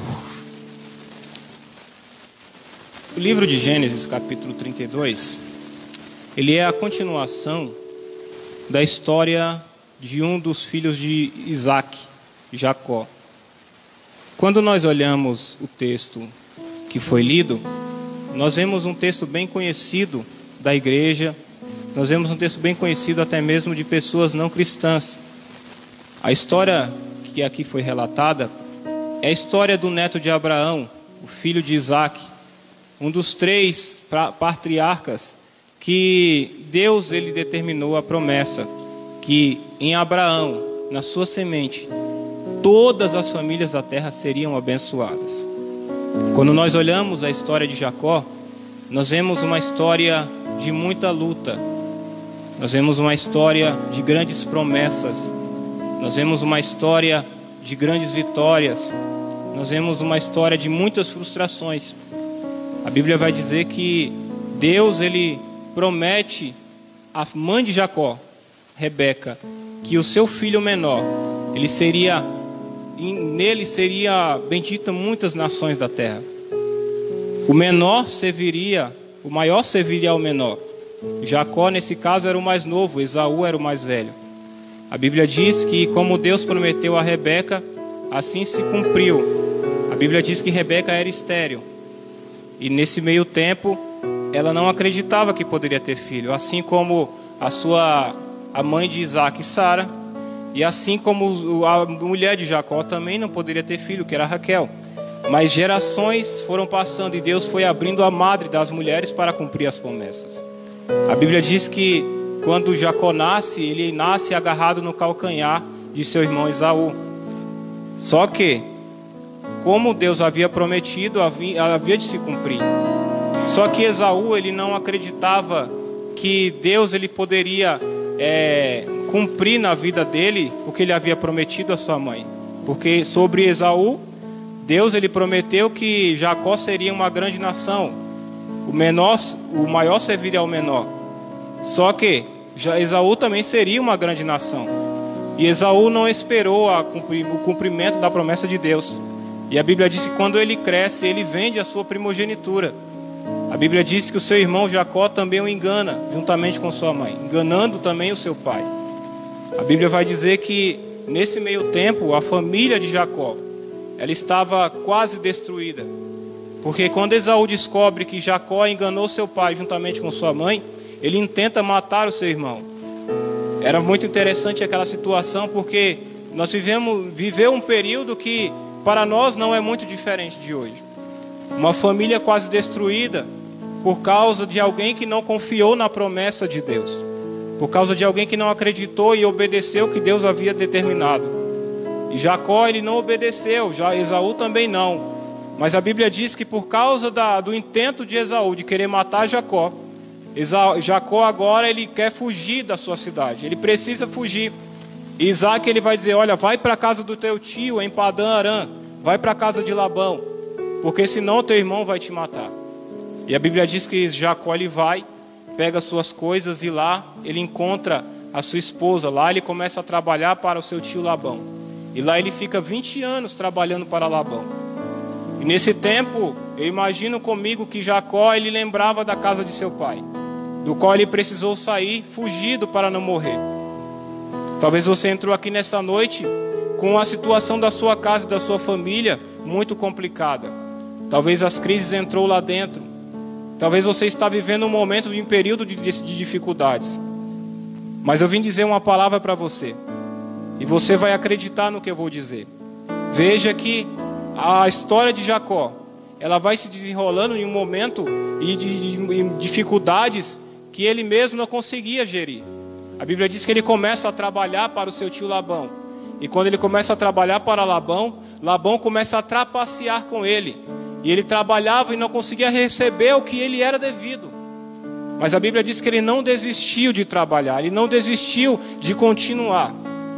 O livro de Gênesis, capítulo 32, ele é a continuação da história de um dos filhos de Isaac, Jacó. Quando nós olhamos o texto que foi lido, nós vemos um texto bem conhecido da igreja, nós vemos um texto bem conhecido até mesmo de pessoas não cristãs. A história que aqui foi relatada é a história do neto de Abraão, o filho de Isaac, um dos 3 patriarcas que Deus ele determinou a promessa que em Abraão, na sua semente, todas as famílias da terra seriam abençoadas. Quando nós olhamos a história de Jacó, nós vemos uma história de muita luta. Nós vemos uma história de grandes promessas. Nós vemos uma história de grandes vitórias. Nós vemos uma história de muitas frustrações. A Bíblia vai dizer que Deus ele promete à mãe de Jacó, Rebeca, que o seu filho menor, nele seria bendita muitas nações da terra. O maior serviria ao menor. Jacó, nesse caso, era o mais novo, Esaú era o mais velho. A Bíblia diz que, como Deus prometeu a Rebeca, assim se cumpriu. A Bíblia diz que Rebeca era estéril. E nesse meio tempo, ela não acreditava que poderia ter filho. Assim como a mãe de Isaac, Sara, e assim como a mulher de Jacó também não poderia ter filho, que era Raquel. Mas gerações foram passando e Deus foi abrindo a madre das mulheres para cumprir as promessas. A Bíblia diz que quando Jacó nasce, ele nasce agarrado no calcanhar de seu irmão Esaú. Só que, como Deus havia prometido, havia de se cumprir. Só que Esaú, ele não acreditava que Deus ele poderia cumprir na vida dele o que ele havia prometido à sua mãe. Porque sobre Esaú, Deus ele prometeu que Jacó seria uma grande nação. O maior serviria ao menor. Só que Esaú também seria uma grande nação. E Esaú não esperou o cumprimento da promessa de Deus. E a Bíblia diz que quando ele cresce, ele vende a sua primogenitura. A Bíblia diz que o seu irmão Jacó também o engana, juntamente com sua mãe, enganando também o seu pai. A Bíblia vai dizer que, nesse meio tempo, a família de Jacó, ela estava quase destruída. Porque quando Esaú descobre que Jacó enganou seu pai juntamente com sua mãe, ele intenta matar o seu irmão. Era muito interessante aquela situação, porque nós viveu um período que para nós não é muito diferente de hoje. Uma família quase destruída por causa de alguém que não confiou na promessa de Deus. Por causa de alguém que não acreditou e obedeceu o que Deus havia determinado. E Jacó, ele não obedeceu, já Esaú também não. Mas a Bíblia diz que por causa do intento de Esaú de querer matar Jacó, Jacó agora ele quer fugir da sua cidade. Ele precisa fugir. E Isaac ele vai dizer, olha, vai para a casa do teu tio em Padã Arã. Vai para a casa de Labão. Porque senão teu irmão vai te matar. E a Bíblia diz que Jacó ele vai, pega suas coisas e lá ele encontra a sua esposa. Lá ele começa a trabalhar para o seu tio Labão. E lá ele fica 20 anos trabalhando para Labão. E nesse tempo, eu imagino comigo que Jacó ele lembrava da casa de seu pai, do qual ele precisou sair fugido para não morrer. Talvez você entrou aqui nessa noite com a situação da sua casa e da sua família muito complicada. Talvez as crises entrou lá dentro. Talvez você está vivendo um momento de um período de dificuldades. Mas eu vim dizer uma palavra para você. E você vai acreditar no que eu vou dizer. Veja que a história de Jacó, ela vai se desenrolando em um momento e de dificuldades que ele mesmo não conseguia gerir. A Bíblia diz que ele começa a trabalhar para o seu tio Labão. E quando ele começa a trabalhar para Labão, Labão começa a trapacear com ele. E ele trabalhava e não conseguia receber o que ele era devido. Mas a Bíblia diz que ele não desistiu de trabalhar, ele não desistiu de continuar.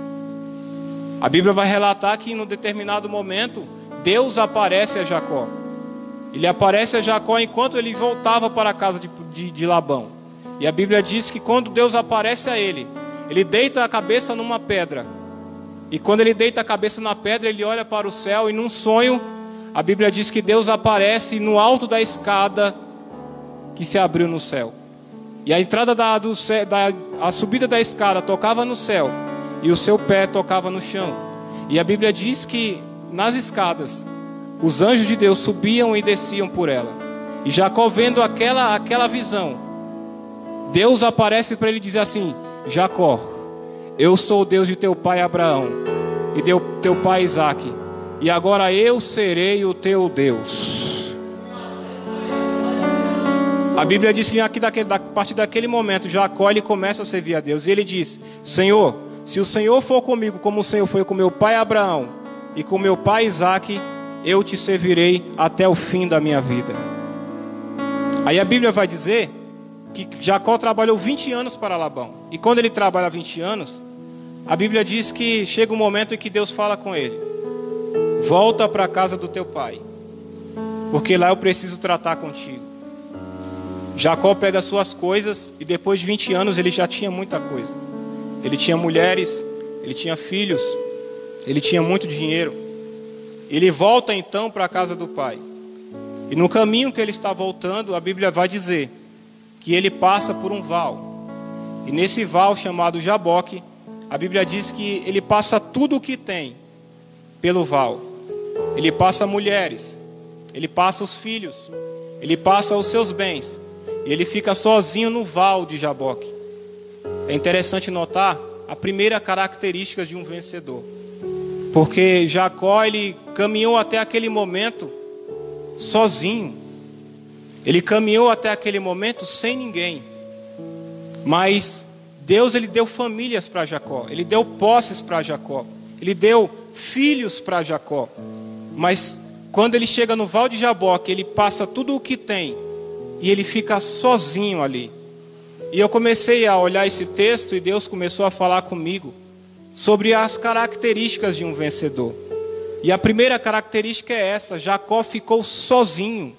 A Bíblia vai relatar que em um determinado momento, Deus aparece a Jacó. Ele aparece a Jacó enquanto ele voltava para a casa de Labão. E a Bíblia diz que quando Deus aparece a ele deita a cabeça numa pedra. E quando ele deita a cabeça na pedra, ele olha para o céu e num sonho, a Bíblia diz que Deus aparece no alto da escada que se abriu no céu. E a entrada a subida da escada tocava no céu e o seu pé tocava no chão. E a Bíblia diz que nas escadas os anjos de Deus subiam e desciam por ela. E Jacó vendo aquela visão, Deus aparece para ele dizer assim: Jacó, eu sou o Deus de teu pai Abraão e de teu pai Isaque, e agora eu serei o teu Deus. A Bíblia diz que a partir daquele momento Jacó ele começa a servir a Deus. E ele diz: Senhor, se o Senhor for comigo como o Senhor foi com meu pai Abraão e com meu pai Isaque, eu te servirei até o fim da minha vida. Aí a Bíblia vai dizer que Jacó trabalhou 20 anos para Labão. E quando ele trabalha 20 anos, a Bíblia diz que chega um momento em que Deus fala com ele: volta para a casa do teu pai, porque lá eu preciso tratar contigo. Jacó pega as suas coisas e depois de 20 anos ele já tinha muita coisa. Ele tinha mulheres, ele tinha filhos, ele tinha muito dinheiro. Ele volta então para a casa do pai. E no caminho que ele está voltando, a Bíblia vai dizer que ele passa por um val. E nesse val chamado Jaboque, a Bíblia diz que ele passa tudo o que tem pelo val. Ele passa mulheres, ele passa os filhos, ele passa os seus bens. E ele fica sozinho no val de Jaboque. É interessante notar a primeira característica de um vencedor. Porque Jacó, ele caminhou até aquele momento sozinho. Ele caminhou até aquele momento sem ninguém. Mas Deus, ele deu famílias para Jacó. Ele deu posses para Jacó. Ele deu filhos para Jacó. Mas quando ele chega no val de Jaboque, ele passa tudo o que tem. E ele fica sozinho ali. E eu comecei a olhar esse texto e Deus começou a falar comigo sobre as características de um vencedor. E a primeira característica é essa: Jacó ficou sozinho.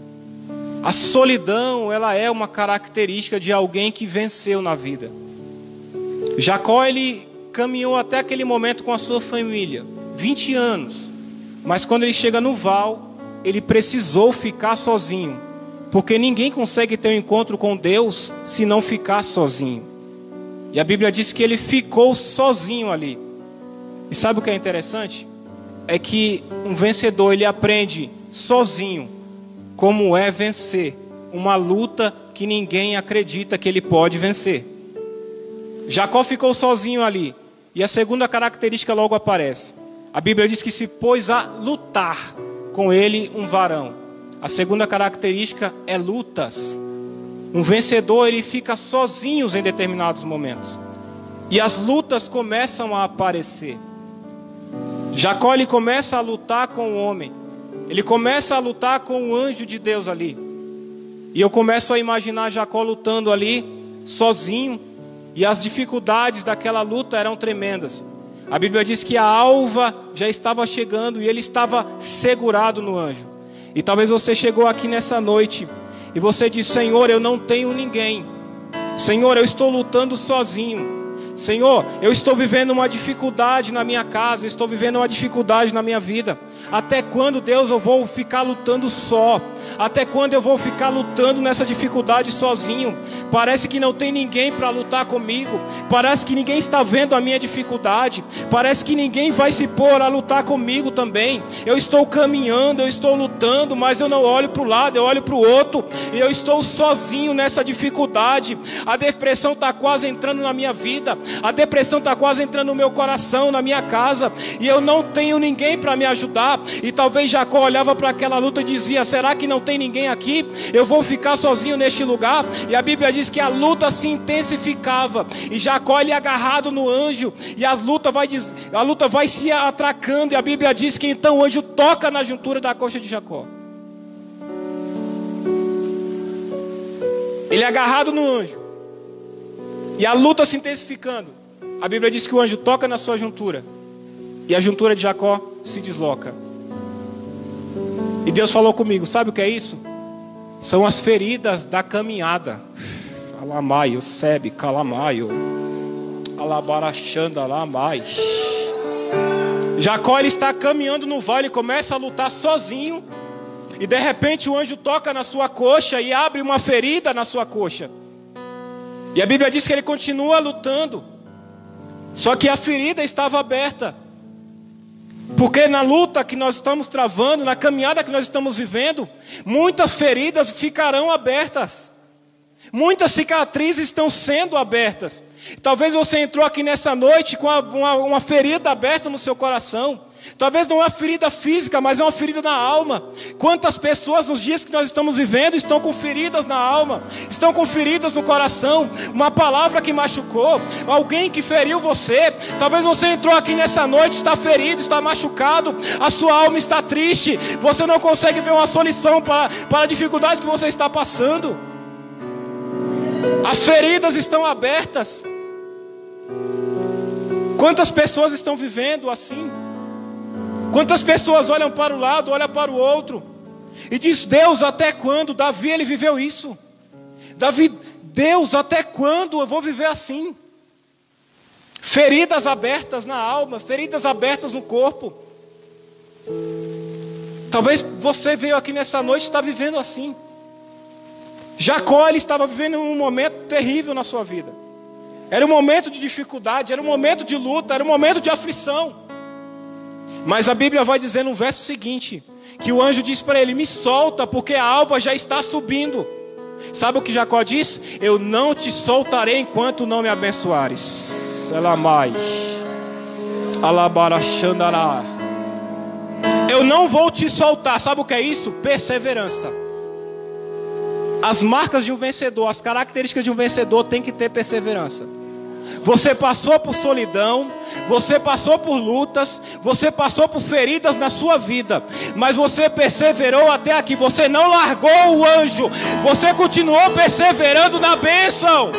A solidão, ela é uma característica de alguém que venceu na vida. Jacó, ele caminhou até aquele momento com a sua família, 20 anos. Mas quando ele chega no val, ele precisou ficar sozinho. Porque ninguém consegue ter um encontro com Deus se não ficar sozinho. E a Bíblia diz que ele ficou sozinho ali. E sabe o que é interessante? É que um vencedor, ele aprende sozinho como é vencer uma luta que ninguém acredita que ele pode vencer. Jacó ficou sozinho ali. E a segunda característica logo aparece. A Bíblia diz que se pôs a lutar com ele um varão. A segunda característica é lutas. Um vencedor, ele fica sozinho em determinados momentos. E as lutas começam a aparecer. Jacó, ele começa a lutar com o homem. Ele começa a lutar com o anjo de Deus ali. E eu começo a imaginar Jacó lutando ali, sozinho. E as dificuldades daquela luta eram tremendas. A Bíblia diz que a alva já estava chegando e ele estava segurado no anjo. E talvez você chegou aqui nessa noite e você diz: Senhor, eu não tenho ninguém. Senhor, eu estou lutando sozinho. Senhor, eu estou vivendo uma dificuldade na minha casa, eu estou vivendo uma dificuldade na minha vida. Até quando, Deus, eu vou ficar lutando só? Até quando eu vou ficar lutando nessa dificuldade sozinho? Parece que não tem ninguém para lutar comigo. Parece que ninguém está vendo a minha dificuldade. Parece que ninguém vai se pôr a lutar comigo também. Eu estou caminhando, eu estou lutando, mas eu não olho para o lado, eu olho para o outro. E eu estou sozinho nessa dificuldade. A depressão está quase entrando na minha vida. A depressão está quase entrando no meu coração, na minha casa. E eu não tenho ninguém para me ajudar. E talvez Jacó olhava para aquela luta e dizia: será que não tem ninguém aqui? Eu vou ficar sozinho neste lugar? E a Bíblia diz que a luta se intensificava. E Jacó, ele agarrado no anjo. E a luta vai se atracando. E a Bíblia diz que então o anjo toca na juntura da coxa de Jacó. Ele é agarrado no anjo. E a luta se intensificando. A Bíblia diz que o anjo toca na sua juntura. E a juntura de Jacó se desloca. E Deus falou comigo: sabe o que é isso? São as feridas da caminhada. Alamaio, sebe, calamaio. Alabarachanda, alamai. Jacó, ele está caminhando no vale, começa a lutar sozinho. E de repente o anjo toca na sua coxa e abre uma ferida na sua coxa. E a Bíblia diz que ele continua lutando. Só que a ferida estava aberta. Porque na luta que nós estamos travando, na caminhada que nós estamos vivendo, muitas feridas ficarão abertas. Muitas cicatrizes estão sendo abertas. Talvez você entrou aqui nessa noite com uma ferida aberta no seu coração. Talvez não é uma ferida física, mas é uma ferida na alma. Quantas pessoas nos dias que nós estamos vivendo estão com feridas na alma, estão com feridas no coração, uma palavra que machucou, alguém que feriu você. Talvez você entrou aqui nessa noite, está ferido, está machucado, a sua alma está triste, você não consegue ver uma solução para a dificuldade que você está passando. As feridas estão abertas. Quantas pessoas estão vivendo assim? Quantas pessoas olham para o lado, olham para o outro e diz: Deus, até quando? Davi, ele viveu isso. Deus, até quando eu vou viver assim? Feridas abertas na alma, feridas abertas no corpo. Talvez você veio aqui nessa noite e está vivendo assim. Jacó, ele estava vivendo um momento terrível na sua vida. Era um momento de dificuldade, era um momento de luta, era um momento de aflição. Mas a Bíblia vai dizer no verso seguinte, que o anjo diz para ele: me solta, porque a alva já está subindo. Sabe o que Jacó diz? Eu não te soltarei enquanto não me abençoares. Elamai, alabarachandará. Eu não vou te soltar. Sabe o que é isso? Perseverança. As marcas de um vencedor, as características de um vencedor tem que ter perseverança. Você passou por solidão, você passou por lutas, você passou por feridas na sua vida, mas você perseverou até aqui. Você não largou o anjo, você continuou perseverando na bênção.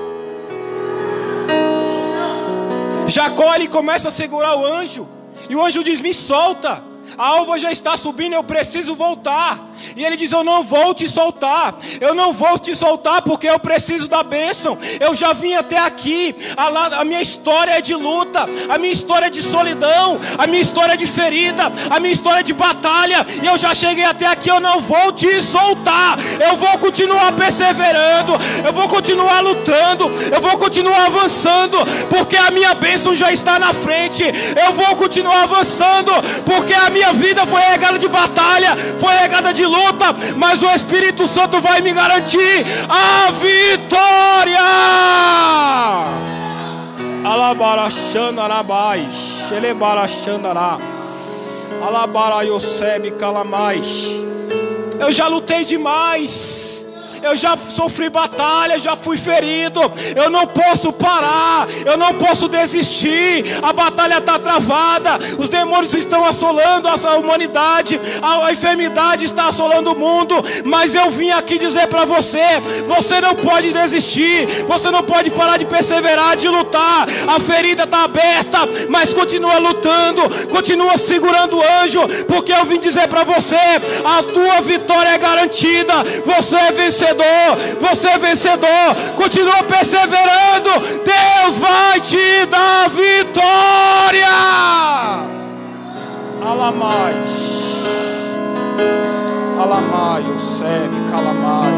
Jacó, ele começa a segurar o anjo, e o anjo diz: me solta, a alva já está subindo, eu preciso voltar. E ele diz: eu não vou te soltar. Eu não vou te soltar porque eu preciso da bênção. Eu já vim até aqui. A minha história é de luta, a minha história é de solidão, a minha história é de ferida, a minha história é de batalha. E eu já cheguei até aqui. Eu não vou te soltar. Eu vou continuar perseverando, eu vou continuar lutando, eu vou continuar avançando, porque a minha bênção já está na frente. Eu vou continuar avançando, porque a minha vida foi regada de batalha, foi regada de luta. luta, mas o Espírito Santo vai me garantir a vitória. Alabarachandarabai, Xelebarachandará, Alabaraiosebe calamais. Eu já lutei demais. Eu já sofri batalha, já fui ferido. Eu não posso parar, eu não posso desistir. A batalha está travada. Os demônios estão assolando a humanidade. A enfermidade está assolando o mundo. Mas eu vim aqui dizer para você: você não pode desistir. Você não pode parar de perseverar, de lutar. A ferida está aberta, mas continua lutando. Continua segurando o anjo. Porque eu vim dizer para você: a tua vitória é garantida. Você é vencedor. Você é vencedor. Continua perseverando. Deus vai te dar vitória. Alamai, Alamai, Osebe, Calamai.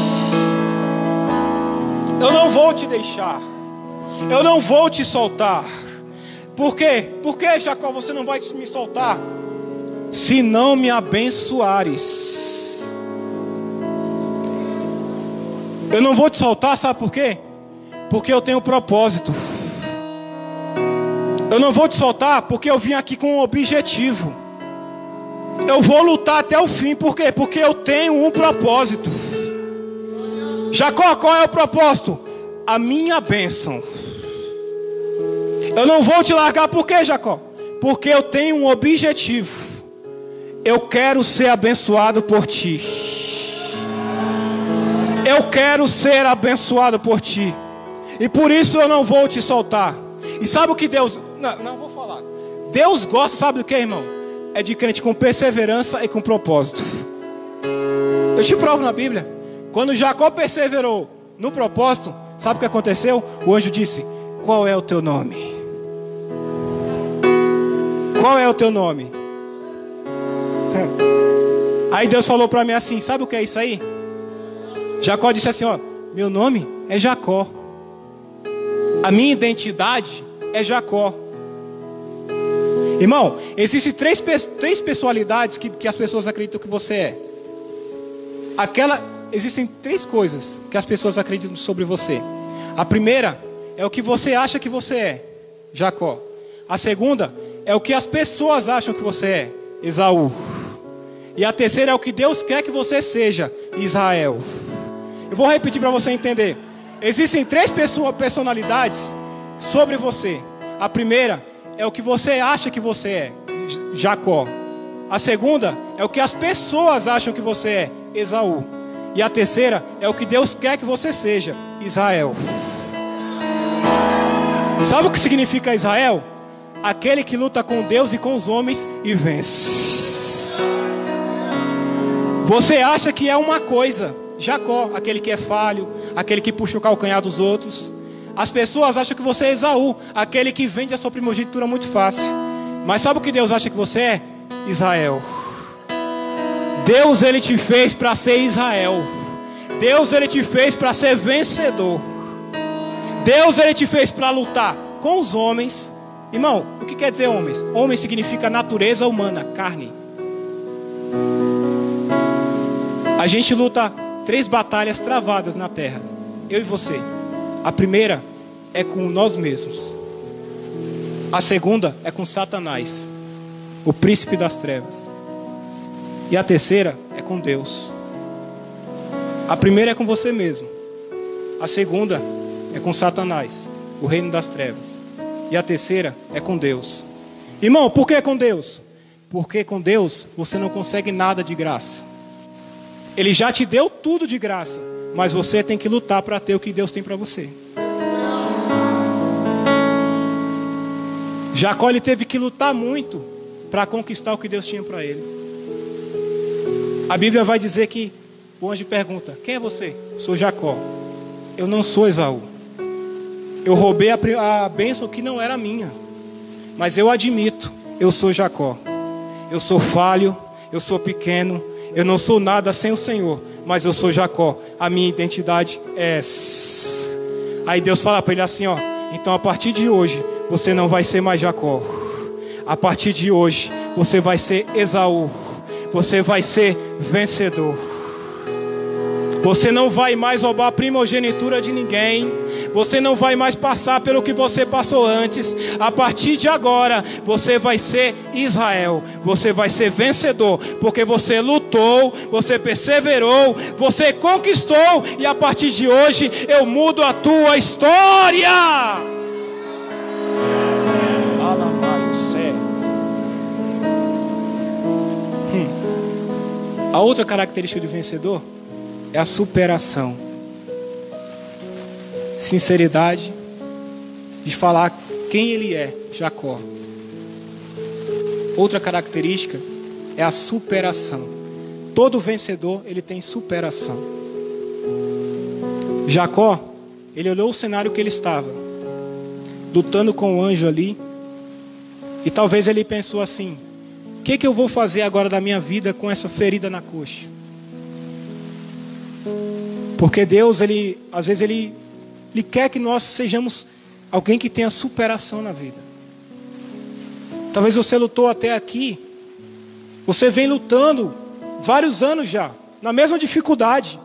Eu não vou te deixar. Eu não vou te soltar. Por quê? Por que, Jacó, você não vai me soltar? Se não me abençoares. Eu não vou te soltar, sabe por quê? Porque eu tenho um propósito. Eu não vou te soltar porque eu vim aqui com um objetivo. Eu vou lutar até o fim. Por quê? Porque eu tenho um propósito. Jacó, qual é o propósito? A minha bênção. Eu não vou te largar, por quê, Jacó? Porque eu tenho um objetivo. Eu quero ser abençoado por ti. Eu quero ser abençoado por ti. E por isso eu não vou te soltar. E sabe o que Deus... Não vou falar. Deus gosta, sabe do que, irmão? É de crente com perseverança e com propósito. Eu te provo na Bíblia. Quando Jacó perseverou no propósito, sabe o que aconteceu? O anjo disse: qual é o teu nome? Qual é o teu nome? Aí Deus falou para mim assim: sabe o que é isso aí? Jacó disse assim: ó, meu nome é Jacó. A minha identidade é Jacó. Irmão, existem três personalidades que as pessoas acreditam que você é. Existem três coisas que as pessoas acreditam sobre você. A primeira é o que você acha que você é, Jacó. A segunda é o que as pessoas acham que você é, Esaú. E a terceira é o que Deus quer que você seja, Israel. Eu vou repetir para você entender. Existem três personalidades sobre você. A primeira é o que você acha que você é, Jacó. A segunda é o que as pessoas acham que você é, Esaú. E a terceira é o que Deus quer que você seja, Israel. Sabe o que significa Israel? Aquele que luta com Deus e com os homens e vence. Você acha que é uma coisa, Jacó, aquele que é falho, aquele que puxa o calcanhar dos outros. As pessoas acham que você é Esaú, aquele que vende a sua primogenitura muito fácil. Mas sabe o que Deus acha que você é? Israel. Deus, ele te fez para ser Israel. Deus, ele te fez para ser vencedor. Deus, ele te fez para lutar com os homens. Irmão, o que quer dizer homens? Homem significa natureza humana, carne. A gente luta 3 batalhas travadas na terra, eu e você. A primeira é com nós mesmos. A segunda é com Satanás, o príncipe das trevas. E a terceira é com Deus. A primeira é com você mesmo. A segunda é com Satanás, o reino das trevas. E a terceira é com Deus. Irmão, por que com Deus? Porque com Deus você não consegue nada de graça. Ele já te deu tudo de graça, mas você tem que lutar para ter o que Deus tem para você. Jacó, ele teve que lutar muito para conquistar o que Deus tinha para ele. A Bíblia vai dizer que o anjo pergunta: quem é você? Sou Jacó. Eu não sou Esaú. Eu roubei a bênção que não era minha. Mas eu admito, eu sou Jacó. Eu sou falho, eu sou pequeno, eu não sou nada sem o Senhor. Mas eu sou Jacó. A minha identidade é essa. Aí Deus fala para ele assim, ó: então a partir de hoje você não vai ser mais Jacó. A partir de hoje você vai ser Esaú. você vai ser vencedor. Você não vai mais roubar a primogenitura de ninguém. Você não vai mais passar pelo que você passou antes. A partir de agora, você vai ser Israel. Você vai ser vencedor, porque você lutou, você perseverou, você conquistou. E a partir de hoje, eu mudo a tua história. A outra característica do vencedor é a superação. Sinceridade de falar quem ele é, Jacó. Outra característica é a superação. Todo vencedor, ele tem superação. Jacó, ele olhou o cenário que ele estava, lutando com o anjo ali, e talvez ele pensou assim: o que eu vou fazer agora da minha vida com essa ferida na coxa? Porque Deus, às vezes ele quer que nós sejamos alguém que tenha superação na vida. Talvez você lutou até aqui, você vem lutando vários anos já, na mesma dificuldade,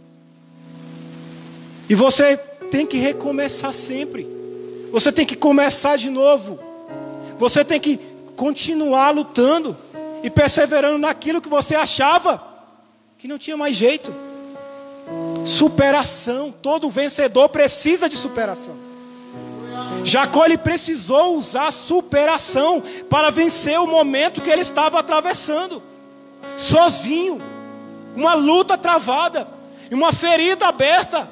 e você tem que recomeçar sempre. Você tem que começar de novo. Você tem que continuar lutando e perseverando naquilo que você achava que não tinha mais jeito. Superação. Todo vencedor precisa de superação. Jacó, ele precisou usar superação para vencer o momento que ele estava atravessando, sozinho, uma luta travada, uma ferida aberta.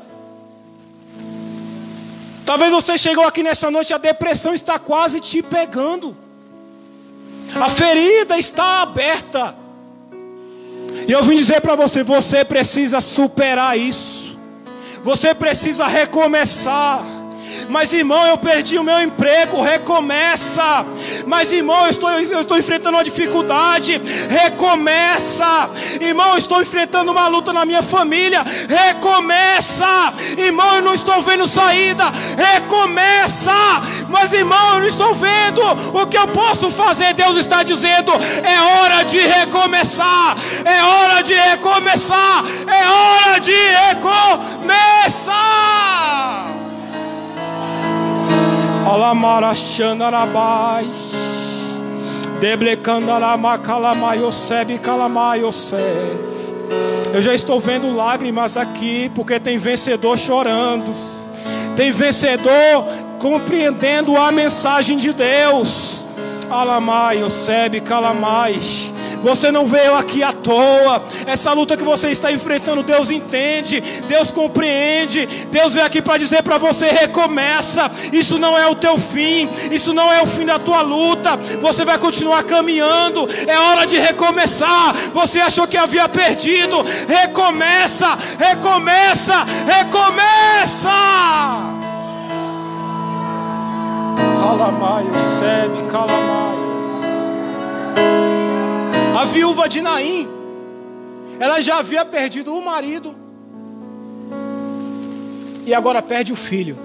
Talvez você chegou aqui nessa noite, a depressão está quase te pegando, a ferida está aberta, e eu vim dizer para você: você precisa superar isso, você precisa recomeçar. Mas irmão, eu perdi o meu emprego, recomeça. Mas irmão, eu estou enfrentando uma dificuldade, recomeça. Irmão, eu estou enfrentando uma luta na minha família, recomeça. Irmão, eu não estou vendo saída, recomeça. Mas irmão, eu não estou vendo o que eu posso fazer. Deus está dizendo: é hora de recomeçar, é hora de recomeçar, é hora de recomeçar. Alamarachandarabais, Deblecandaramacalamayoseb calamayosé. Eu já estou vendo lágrimas aqui, porque tem vencedor chorando, tem vencedor compreendendo a mensagem de Deus. Alamayoseb calamais. Você não veio aqui à toa. Essa luta que você está enfrentando, Deus entende, Deus compreende. Deus veio aqui para dizer para você: recomeça. Isso não é o teu fim, isso não é o fim da tua luta. Você vai continuar caminhando. É hora de recomeçar. Você achou que havia perdido, recomeça, recomeça, recomeça. Calamaio, sebe, calamaio. A viúva de Naim, ela já havia perdido o marido e agora perde o filho.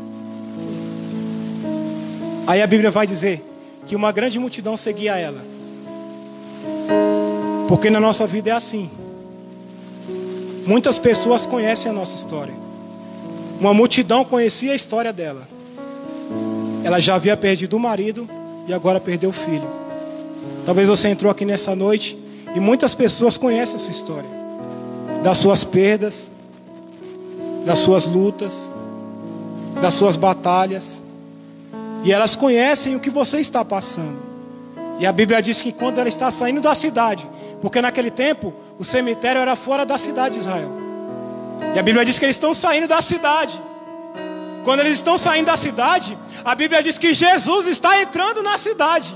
Aí a Bíblia vai dizer que uma grande multidão seguia ela. Porque na nossa vida é assim. Muitas pessoas conhecem a nossa história. Uma multidão conhecia a história dela. Ela já havia perdido o marido e agora perdeu o filho. Talvez você entrou aqui nessa noite e muitas pessoas conhecem a sua história, das suas perdas, das suas lutas, das suas batalhas, e elas conhecem o que você está passando. E a Bíblia diz que quando ela está saindo da cidade, porque naquele tempo o cemitério era fora da cidade de Israel, e a Bíblia diz que eles estão saindo da cidade. Quando eles estão saindo da cidade, a Bíblia diz que Jesus está entrando na cidade.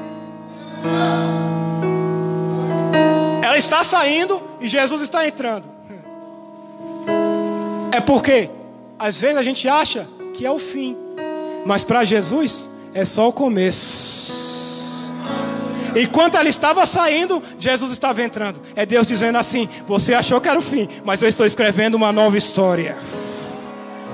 Ela está saindo e Jesus está entrando. É porque às vezes a gente acha que é o fim, mas para Jesus é só o começo. Enquanto ela estava saindo, Jesus estava entrando. É Deus dizendo assim: você achou que era o fim, mas eu estou escrevendo uma nova história.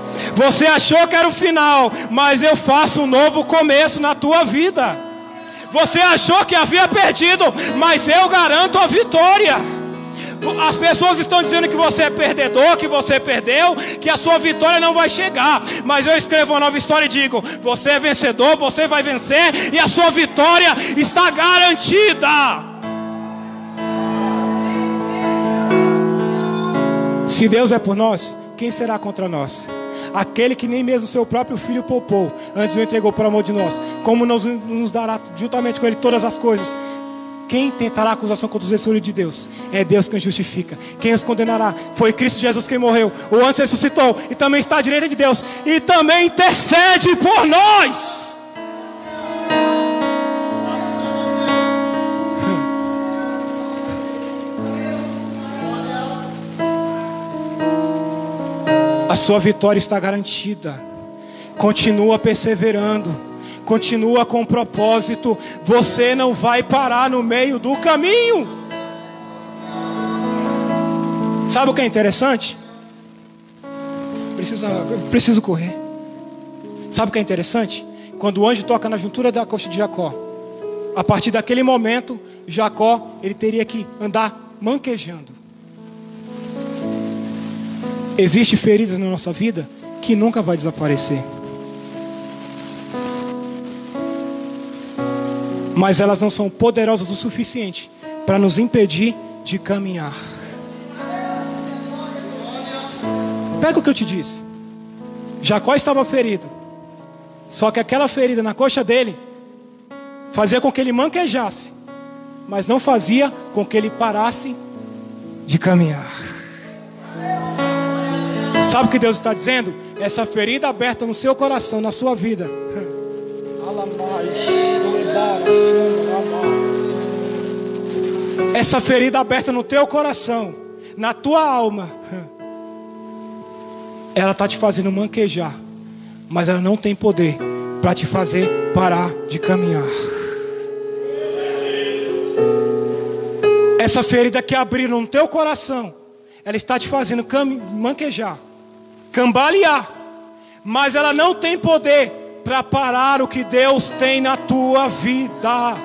Você achou que era o final, mas eu faço um novo começo na tua vida. Você achou que havia perdido, mas eu garanto a vitória. As pessoas estão dizendo que você é perdedor, que você perdeu, que a sua vitória não vai chegar. Mas eu escrevo uma nova história e digo: você é vencedor, você vai vencer, e a sua vitória está garantida. Se Deus é por nós, quem será contra nós? Aquele que nem mesmo seu próprio filho poupou, antes o entregou por amor de nós, como nos dará juntamente com ele todas as coisas? Quem tentará acusação contra os escolhidos de Deus? É Deus quem justifica. Quem os condenará? Foi Cristo Jesus quem morreu, ou antes ressuscitou, e também está à direita de Deus, e também intercede por nós. A sua vitória está garantida. Continua perseverando. Continua com propósito. Você não vai parar no meio do caminho. Sabe o que é interessante? Preciso correr. Sabe o que é interessante? Quando o anjo toca na juntura da coxa de Jacó, a partir daquele momento, Jacó, ele teria que andar manquejando. Existem feridas na nossa vida que nunca vai desaparecer, mas elas não são poderosas o suficiente para nos impedir de caminhar. Pega o que eu te disse. Jacó estava ferido, só que aquela ferida na coxa dele fazia com que ele manquejasse, mas não fazia com que ele parasse de caminhar. Sabe o que Deus está dizendo? Essa ferida aberta no seu coração, na sua vida, essa ferida aberta no teu coração, na tua alma, ela está te fazendo manquejar, mas ela não tem poder para te fazer parar de caminhar. Essa ferida que abriram no teu coração, ela está te fazendo manquejar, cambalear, mas ela não tem poder para parar o que Deus tem na tua vida.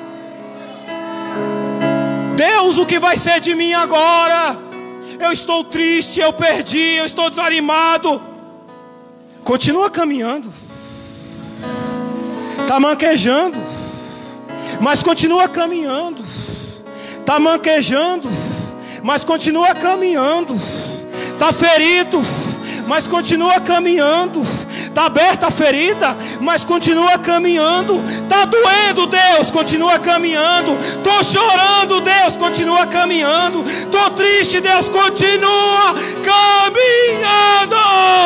Deus, o que vai ser de mim agora? Eu estou triste, eu perdi, eu estou desanimado. Continua caminhando. Está manquejando, mas continua caminhando. Está manquejando, mas continua caminhando. Está ferido, mas continua caminhando. Está aberta a ferida, mas continua caminhando. Está doendo, Deus, continua caminhando. Estou chorando, Deus, continua caminhando. Estou triste, Deus, continua caminhando.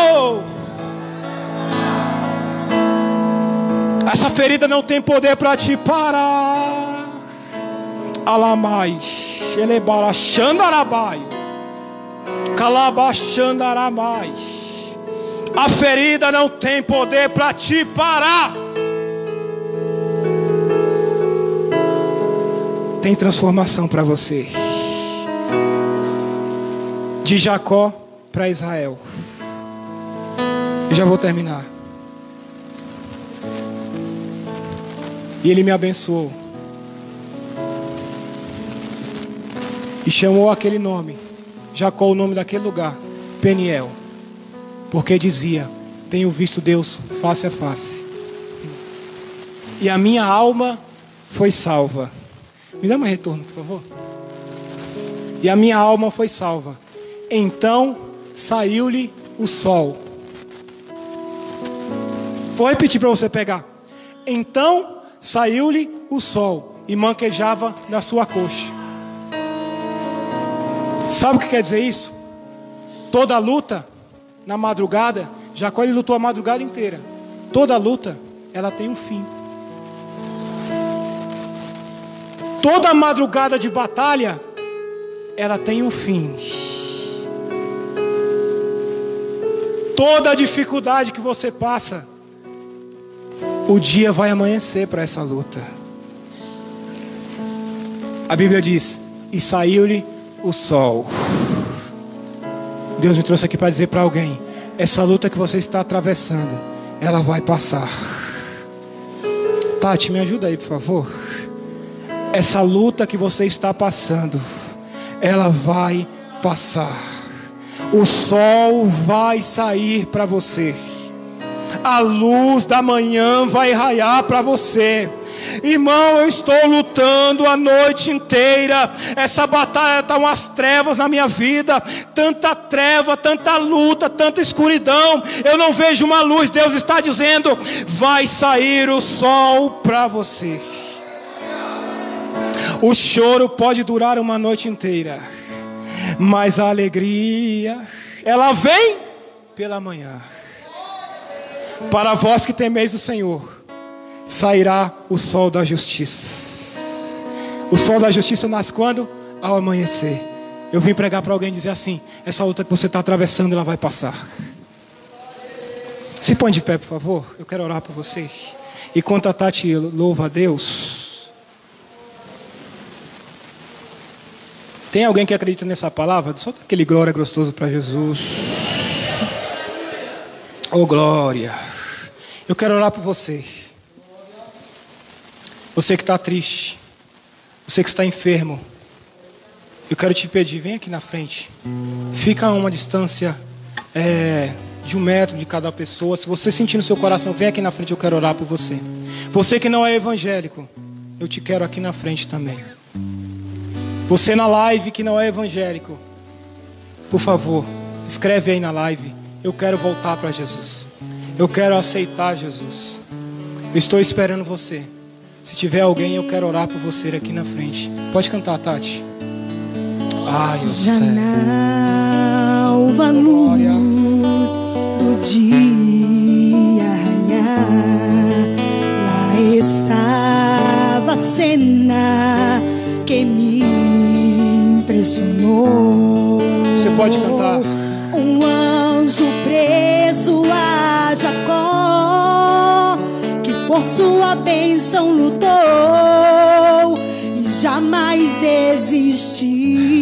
Essa ferida não tem poder para te parar. Alamais, elebarachandarabai, calabachandaramai. A ferida não tem poder para te parar. Tem transformação para você. De Jacó para Israel. Eu já vou terminar. E ele me abençoou. E chamou aquele nome, Jacó, o nome daquele lugar, Peniel. Porque dizia: tenho visto Deus face a face. E a minha alma foi salva. Me dá mais retorno, por favor. E a minha alma foi salva. Então saiu-lhe o sol. Vou repetir para você pegar. Então saiu-lhe o sol e manquejava na sua coxa. Sabe o que quer dizer isso? Toda luta na madrugada, Jacó ele lutou a madrugada inteira. Toda luta, ela tem um fim. Toda madrugada de batalha, ela tem um fim. Toda dificuldade que você passa, o dia vai amanhecer para essa luta. A Bíblia diz: e saiu-lhe o sol. Deus me trouxe aqui para dizer para alguém: essa luta que você está atravessando, ela vai passar. Tati, me ajuda aí, por favor. essa luta que você está passando, ela vai passar. O sol vai sair para você. A luz da manhã vai raiar para você. Irmão, eu estou lutando a noite inteira. Essa batalha está umas trevas na minha vida. Tanta treva, tanta luta, tanta escuridão. Eu não vejo uma luz. Deus está dizendo: vai sair o sol para você. O choro pode durar uma noite inteira, mas a alegria, ela vem pela manhã. Para vós que temeis o Senhor, sairá o sol da justiça. O sol da justiça nasce quando? Ao amanhecer. Eu vim pregar para alguém dizer assim: essa luta que você está atravessando, ela vai passar. Se põe de pé, por favor. Eu quero orar por você. Enquanto a Tati louva a Deus, tem alguém que acredita nessa palavra? Solta aquele glória gostoso para Jesus. Oh, glória. Eu quero orar por você. Você que está triste, você que está enfermo, eu quero te pedir, vem aqui na frente. Fica a uma distância de 1 metro de cada pessoa. Se você sentir no seu coração, vem aqui na frente, eu quero orar por você. Você que não é evangélico, eu te quero aqui na frente também. Você na live que não é evangélico, por favor, escreve aí na live: eu quero voltar para Jesus. Eu quero aceitar Jesus. Eu estou esperando você. Se tiver alguém, eu quero orar por você aqui na frente. Pode cantar, Tati. Ai, eu sei. Já na alva luz do dia raiar, lá estava a cena que me impressionou. Você pode cantar. Um anjo preso a Jacó, que por sua bênção lutou e jamais desistiu.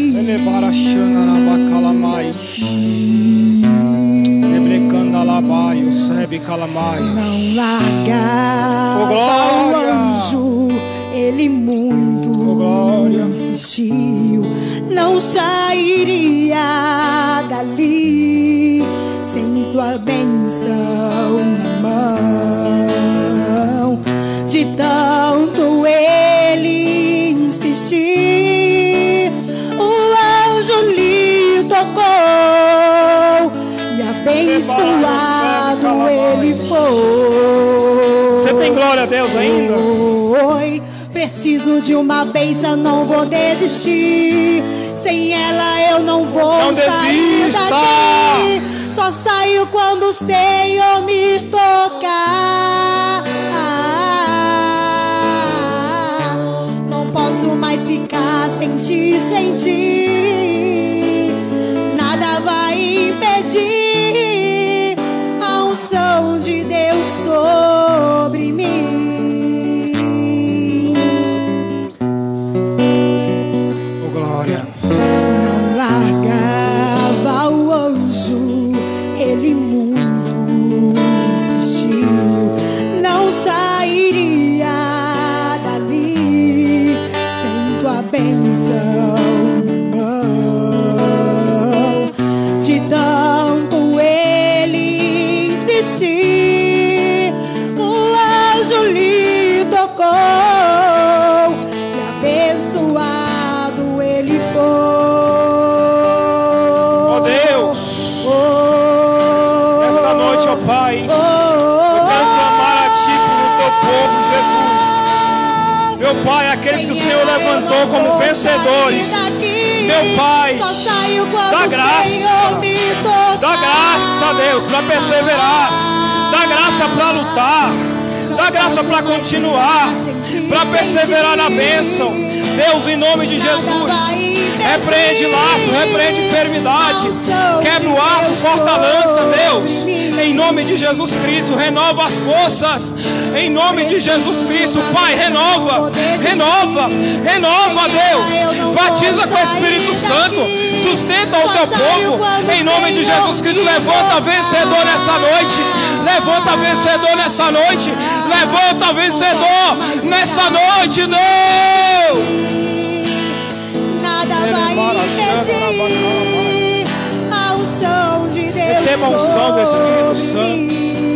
Não largava o anjo, ele muito insistiu. Não sairia dali sem tua bênção na mão. De tanto ele insistir, o anjo lhe tocou e abençoado ele foi. Você tem glória a Deus ainda? Foi. Preciso de uma bênção, não vou desistir. Sem ela eu não vou sair daqui. Só saio quando o Senhor me tocar. Não posso mais ficar sem ti, sem ti. Nada vai impedir a unção de Deus sobre mim. Não largava o anjo, ele muito insistiu. Não sairia dali sem tua bênção na mão. De tanto ele insistir, o anjo lhe tocou e abençoado ele foi. Oh Deus, esta noite, ó Pai, eu quero clamar a Ti pelo Teu povo, Jesus. Meu Pai, aqueles que o Senhor levantou como vencedores. Meu Pai, dá graça a Deus para perseverar, dá graça para lutar, dá graça para continuar, para perseverar na bênção. Deus, em nome de Jesus, repreende laço, repreende enfermidade, quebra o arco, corta a lança, Deus, em nome de Jesus Cristo, renova as forças, em nome de Jesus Cristo, Pai, renova, Deus, batiza com o Espírito Santo, sustenta o teu povo, em nome de Jesus Cristo, levanta vencedor nessa noite, levanta vencedor nessa noite, levanta vencedor nessa noite, Deus. Nada vai impedir a unção de Deus. Receba a unção do Espírito Santo.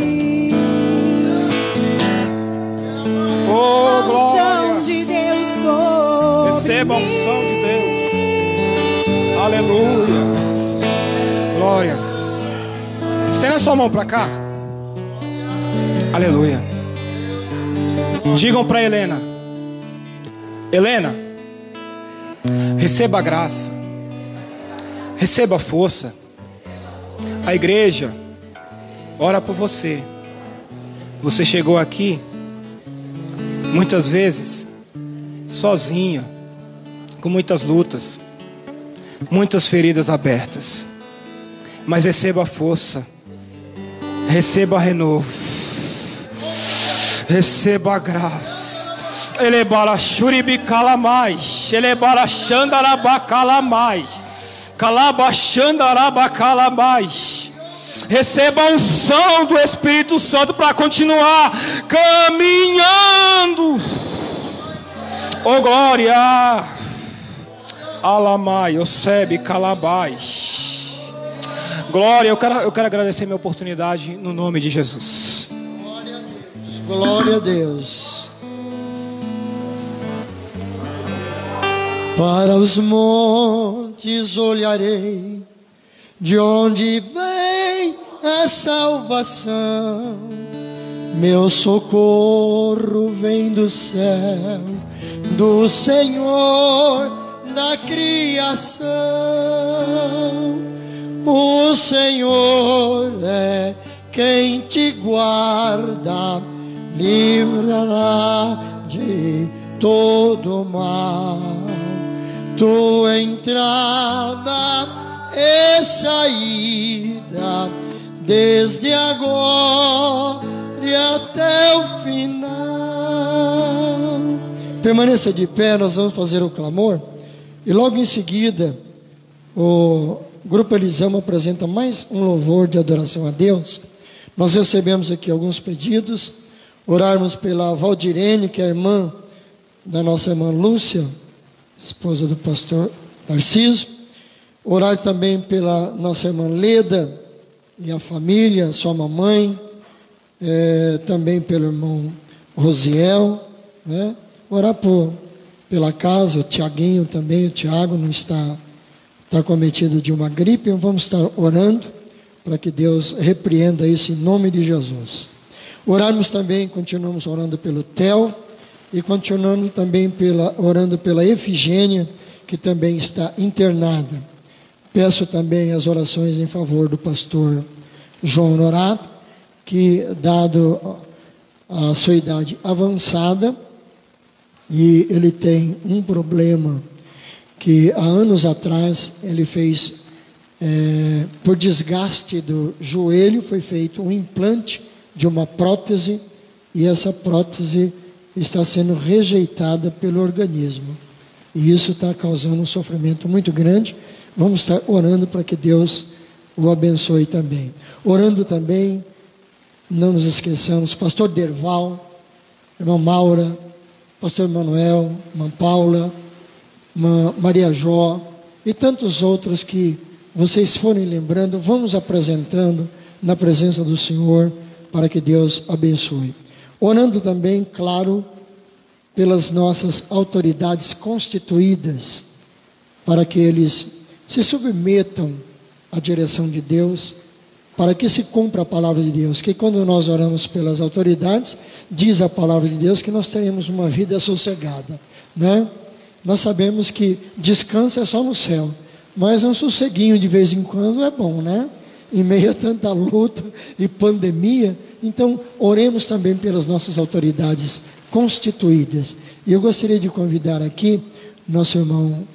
Oh, glória. De Deus sobre receba a unção de Deus. Aleluia. Glória. Estenda a sua mão para cá. Aleluia. Digam para Helena: Helena, receba a graça, receba a força. A igreja ora por você. Você chegou aqui muitas vezes sozinha, com muitas lutas, muitas feridas abertas. Mas receba a força, receba renovo, receba a graça. Elebara shuribicalamais, elebara xandarabacalamais, calabaxandarabacalamais. Receba a unção do Espírito Santo para continuar caminhando. Oh glória. Alamai, Osebe, Calabais. Glória, eu quero agradecer minha oportunidade no nome de Jesus. Glória a Deus. Para os montes olharei, de onde vem a salvação. Meu socorro vem do céu, do Senhor da criação. O Senhor é quem te guarda, livrará de todo mal. Tua entrada e saída, desde agora e até o final. Permaneça de pé, nós vamos fazer o clamor. E logo em seguida, o Grupo Elisama apresenta mais um louvor de adoração a Deus. Nós recebemos aqui alguns pedidos. Orarmos pela Valdirene, que é a irmã da nossa irmã Lúcia, esposa do pastor Narciso. Orar também pela nossa irmã Leda e a família, sua mamãe. Também pelo irmão Rosiel, né? Orar pela casa, o Tiaguinho também. O Tiago não está cometido de uma gripe. Vamos estar orando para que Deus repreenda isso em nome de Jesus. Orarmos também, continuamos orando pelo Theo e continuando também orando pela Efigênia, que também está internada. Peço também as orações em favor do pastor João Honorato, que, dado a sua idade avançada, e ele tem um problema que há anos atrás ele fez, por desgaste do joelho, foi feito um implante de uma prótese, e essa prótese está sendo rejeitada pelo organismo. E isso está causando um sofrimento muito grande. Vamos estar orando para que Deus o abençoe também. Orando também, não nos esqueçamos, pastor Derval, irmã Maura, pastor Manuel, irmã Paula, irmã Maria Jó e tantos outros que vocês forem lembrando, vamos apresentando na presença do Senhor para que Deus abençoe. Orando também, claro, pelas nossas autoridades constituídas, para que eles se submetam à direção de Deus, para que se cumpra a palavra de Deus, que quando nós oramos pelas autoridades, diz a palavra de Deus que nós teremos uma vida sossegada, né? Nós sabemos que descanso é só no céu, mas um sosseguinho de vez em quando é bom, né? Em meio a tanta luta e pandemia. Então, oremos também pelas nossas autoridades constituídas. E eu gostaria de convidar aqui nosso irmão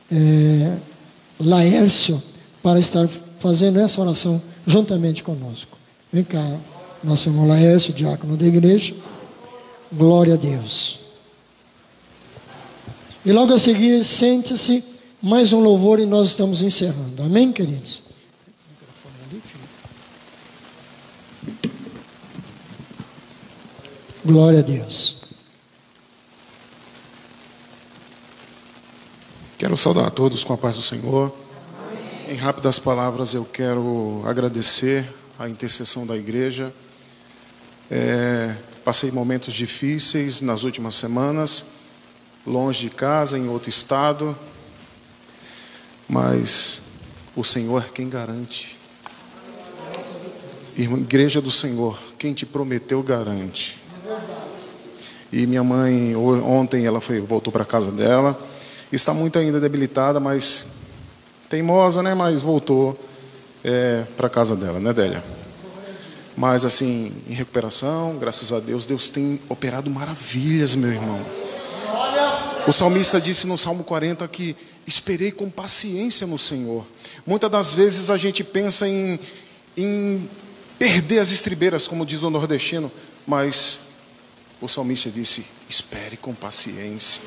Laércio para estar fazendo essa oração juntamente conosco. Vem cá, nosso irmão Laércio, diácono da igreja. Glória a Deus. E logo a seguir, sente-se, mais um louvor e nós estamos encerrando. Amém, queridos? Glória a Deus. Quero saudar a todos com a paz do Senhor. Em rápidas palavras, eu quero agradecer a intercessão da igreja. Passei momentos difíceis nas últimas semanas, longe de casa, em outro estado, mas o Senhor é quem garante. Igreja do Senhor, quem te prometeu garante. E minha mãe, ontem, ela voltou para a casa dela. Está muito ainda debilitada, mas teimosa, né? Mas voltou para a casa dela, né, Délia? Mas assim, em recuperação, graças a Deus, Deus tem operado maravilhas, meu irmão. O salmista disse no Salmo 40 que esperei com paciência no Senhor. Muitas das vezes a gente pensa em perder as estribeiras, como diz o nordestino, mas o salmista disse, espere com paciência.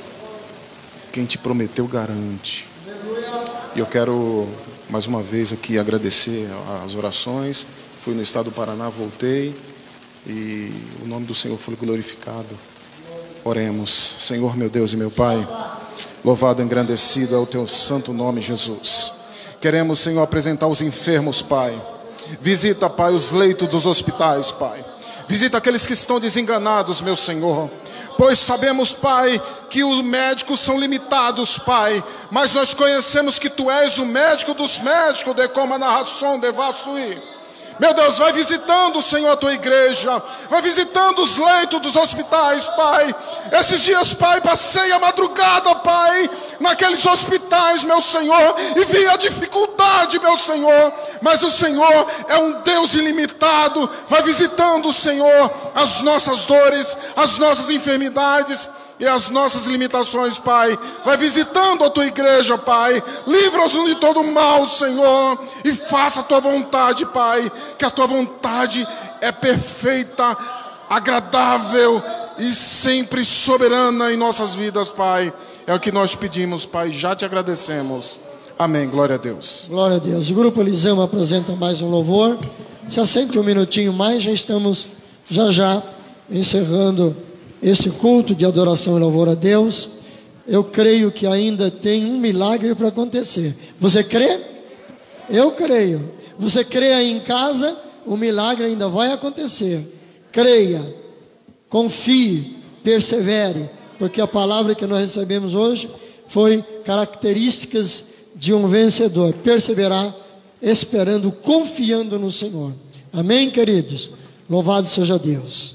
Quem te prometeu garante. E eu quero mais uma vez aqui agradecer as orações. Fui no estado do Paraná, voltei e o nome do Senhor foi glorificado. Oremos. Senhor, meu Deus e meu Pai, louvado e engrandecido é o teu santo nome, Jesus. Queremos, Senhor, apresentar os enfermos, Pai. Visita, Pai, os leitos dos hospitais, Pai. Visita aqueles que estão desenganados, meu Senhor. Pois sabemos, Pai, que os médicos são limitados, Pai. Mas nós conhecemos que Tu és o médico dos médicos, de como a narração de Vassui. Meu Deus, vai visitando, Senhor, a Tua igreja. Vai visitando os leitos dos hospitais, Pai. Esses dias, Pai, passei a madrugada, Pai, naqueles hospitais, meu Senhor, e vi a dificuldade, meu Senhor. Mas o Senhor é um Deus ilimitado. Vai visitando, Senhor, as nossas dores, as nossas enfermidades e as nossas limitações, Pai. Vai visitando a Tua igreja, Pai. Livra-nos de todo mal, Senhor. E faça a Tua vontade, Pai. Que a Tua vontade é perfeita, agradável e sempre soberana em nossas vidas, Pai. É o que nós pedimos, Pai. Já te agradecemos. Amém. Glória a Deus. Glória a Deus. O grupo Eliseu apresenta mais um louvor. Se assente um minutinho mais. Já estamos já encerrando esse culto de adoração e louvor a Deus. Eu creio que ainda tem um milagre para acontecer. Você crê? Eu creio. Você crê aí em casa? O milagre ainda vai acontecer. Creia, confie, persevere, porque a palavra que nós recebemos hoje foi características de um vencedor. Perseverar, esperando, confiando no Senhor. Amém, queridos? Louvado seja Deus.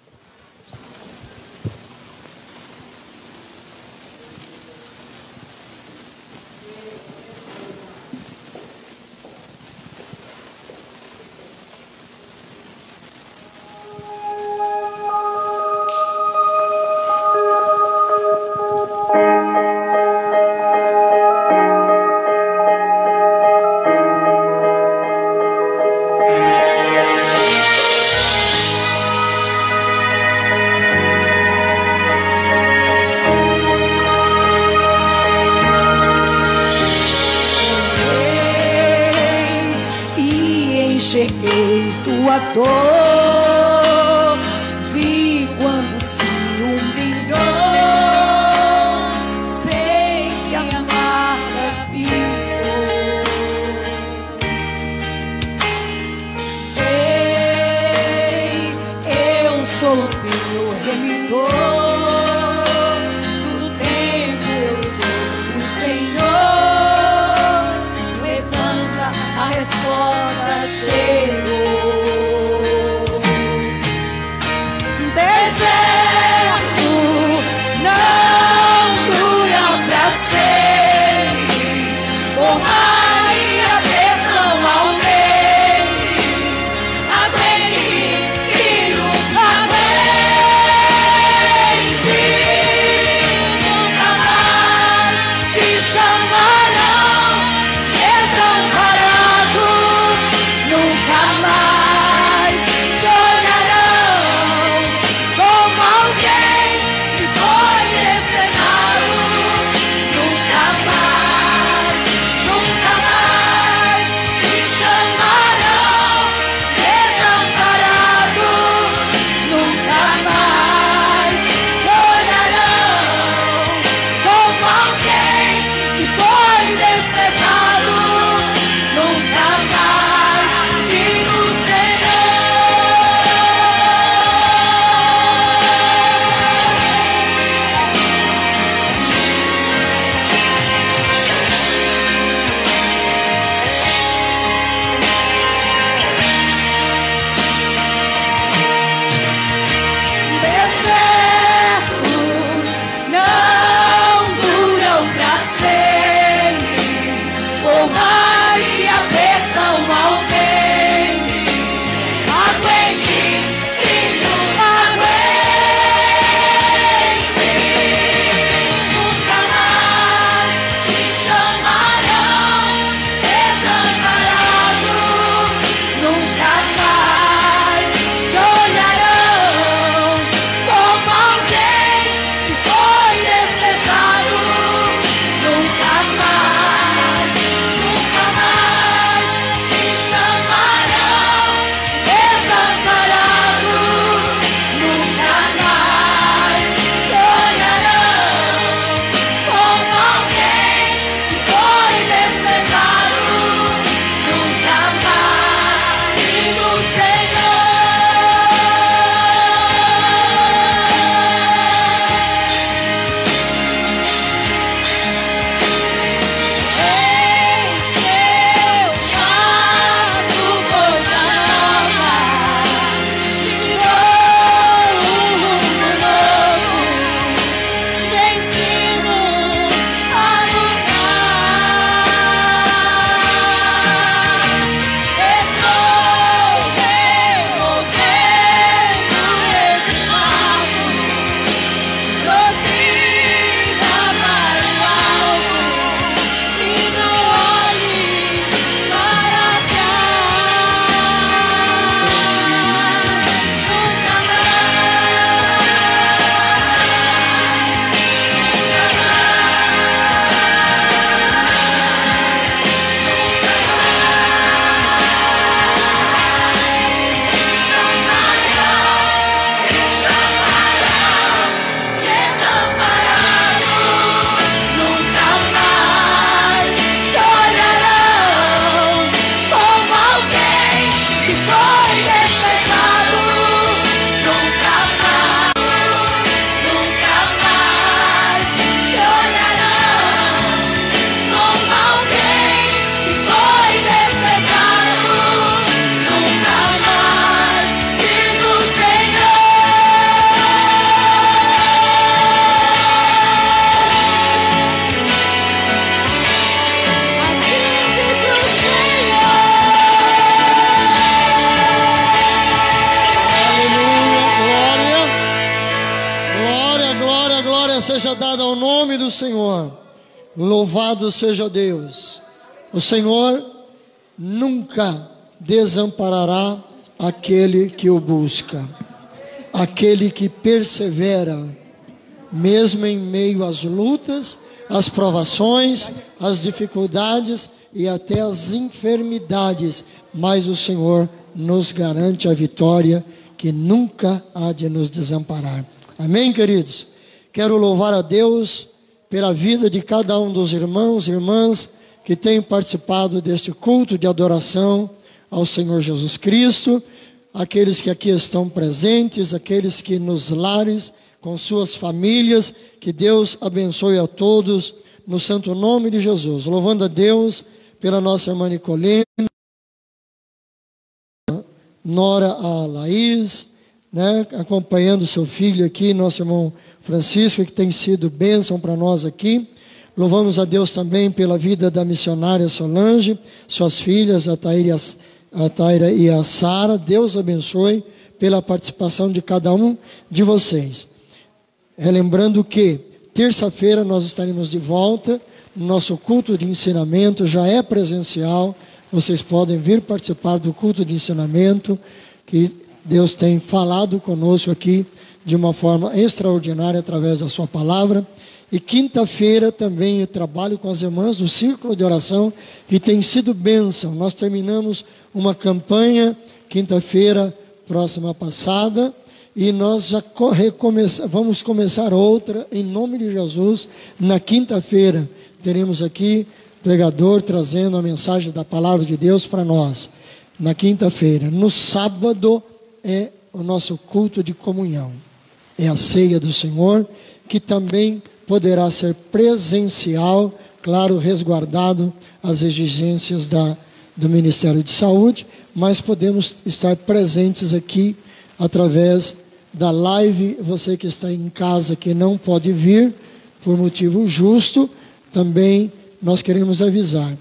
Enxerguei tua dor, vi quando se humilhou, sei que a marca ficou. Ei, eu sou o teu remidor, do tempo eu sou o Senhor, levanta a resposta. Chegou. Deserto não dura pra sempre, por mais que a pressão aumente, aguente, filho, aguente. glória seja dada ao nome do Senhor. Louvado seja Deus. O Senhor nunca desamparará aquele que o busca, aquele que persevera, mesmo em meio às lutas, às provações, às dificuldades e até às enfermidades, mas o Senhor nos garante a vitória, que nunca há de nos desamparar. Amém, queridos? Quero louvar a Deus pela vida de cada um dos irmãos e irmãs que têm participado deste culto de adoração ao Senhor Jesus Cristo, aqueles que aqui estão presentes, aqueles que nos lares, com suas famílias, que Deus abençoe a todos, no santo nome de Jesus. Louvando a Deus pela nossa irmã Nicolene, nora a Laís, né, acompanhando seu filho aqui, nosso irmão Francisco, que tem sido bênção para nós aqui. Louvamos a Deus também pela vida da missionária Solange, suas filhas, a Taira e a Sara. Deus abençoe pela participação de cada um de vocês. Relembrando que terça-feira nós estaremos de volta. Nosso culto de ensinamento já é presencial. Vocês podem vir participar do culto de ensinamento, que Deus tem falado conosco aqui de uma forma extraordinária através da sua palavra. E quinta-feira também eu trabalho com as irmãs do Círculo de Oração, que tem sido bênção. Nós terminamos uma campanha quinta-feira próxima passada, e nós já vamos começar outra em nome de Jesus. Na quinta-feira teremos aqui pregador trazendo a mensagem da palavra de Deus para nós. Na quinta-feira. No sábado é o nosso culto de comunhão. É a ceia do Senhor, que também poderá ser presencial, claro, resguardado as exigências do Ministério de Saúde, mas podemos estar presentes aqui através da live. Você que está em casa, que não pode vir por motivo justo, também nós queremos avisar.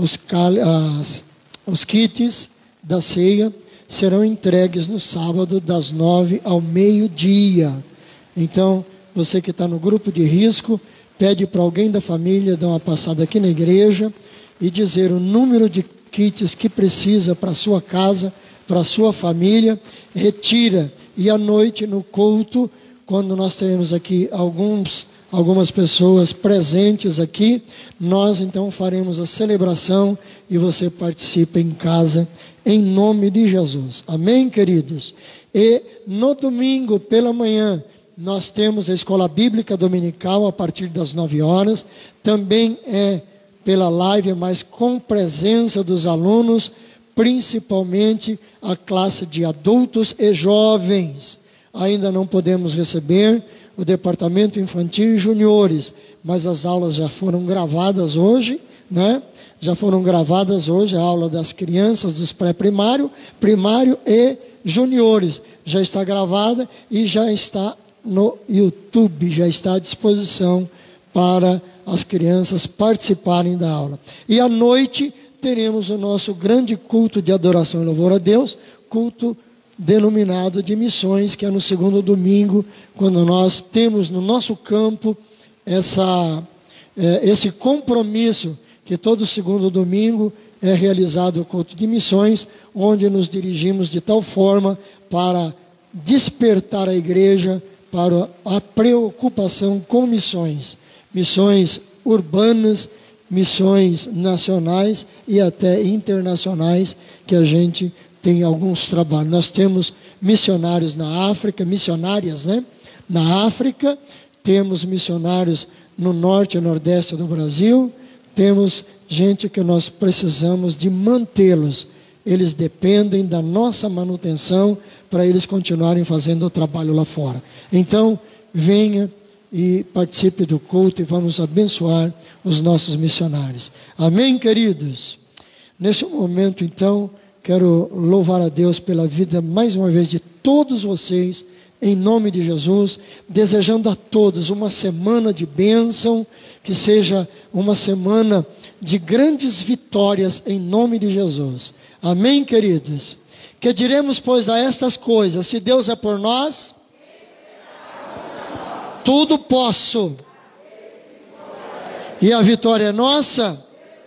Os kits da ceia serão entregues no sábado das 9 ao meio-dia. Então, você que está no grupo de risco, pede para alguém da família dar uma passada aqui na igreja e dizer o número de kits que precisa para a sua casa, para a sua família, retira. E à noite, no culto, quando nós teremos aqui algumas pessoas presentes aqui, nós então faremos a celebração e você participa em casa, em nome de Jesus. Amém, queridos? E no domingo pela manhã, nós temos a escola bíblica dominical a partir das 9 horas, também é pela live, mas com presença dos alunos, principalmente a classe de adultos e jovens. Ainda não podemos receber o departamento infantil e juniores, mas as aulas já foram gravadas hoje, né? Já foram gravadas hoje a aula das crianças, dos pré-primário, primário e juniores. Já está gravada e já está no YouTube, já está à disposição para as crianças participarem da aula. E à noite teremos o nosso grande culto de adoração e louvor a Deus, culto denominado de missões, que é no segundo domingo, quando nós temos no nosso campo esse compromisso, que todo segundo domingo é realizado o culto de missões, onde nos dirigimos de tal forma para despertar a igreja para a preocupação com missões urbanas, missões nacionais e até internacionais, que a gente tem alguns trabalhos. Nós temos missionários na África, missionárias, né? Na África, temos missionários no norte e nordeste do Brasil, temos gente que nós precisamos de mantê-los. Eles dependem da nossa manutenção para eles continuarem fazendo o trabalho lá fora. Então, venha e participe do culto e vamos abençoar os nossos missionários. Amém, queridos? Nesse momento, então, quero louvar a Deus pela vida, mais uma vez, de todos vocês, em nome de Jesus, desejando a todos uma semana de bênção, que seja uma semana de grandes vitórias, em nome de Jesus. Amém, queridos? Que diremos, pois, a estas coisas: se Deus é por nós, Tudo posso. E a vitória é nossa.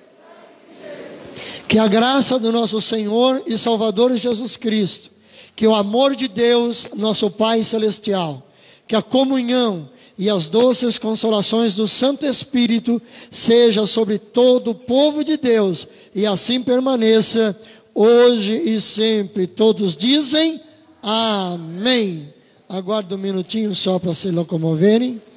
Que a graça do nosso Senhor e Salvador Jesus Cristo, que o amor de Deus, nosso Pai Celestial, que a comunhão e as doces consolações do Santo Espírito seja sobre todo o povo de Deus e assim permaneça hoje e sempre. Todos dizem amém. Aguardo um minutinho só para se locomoverem.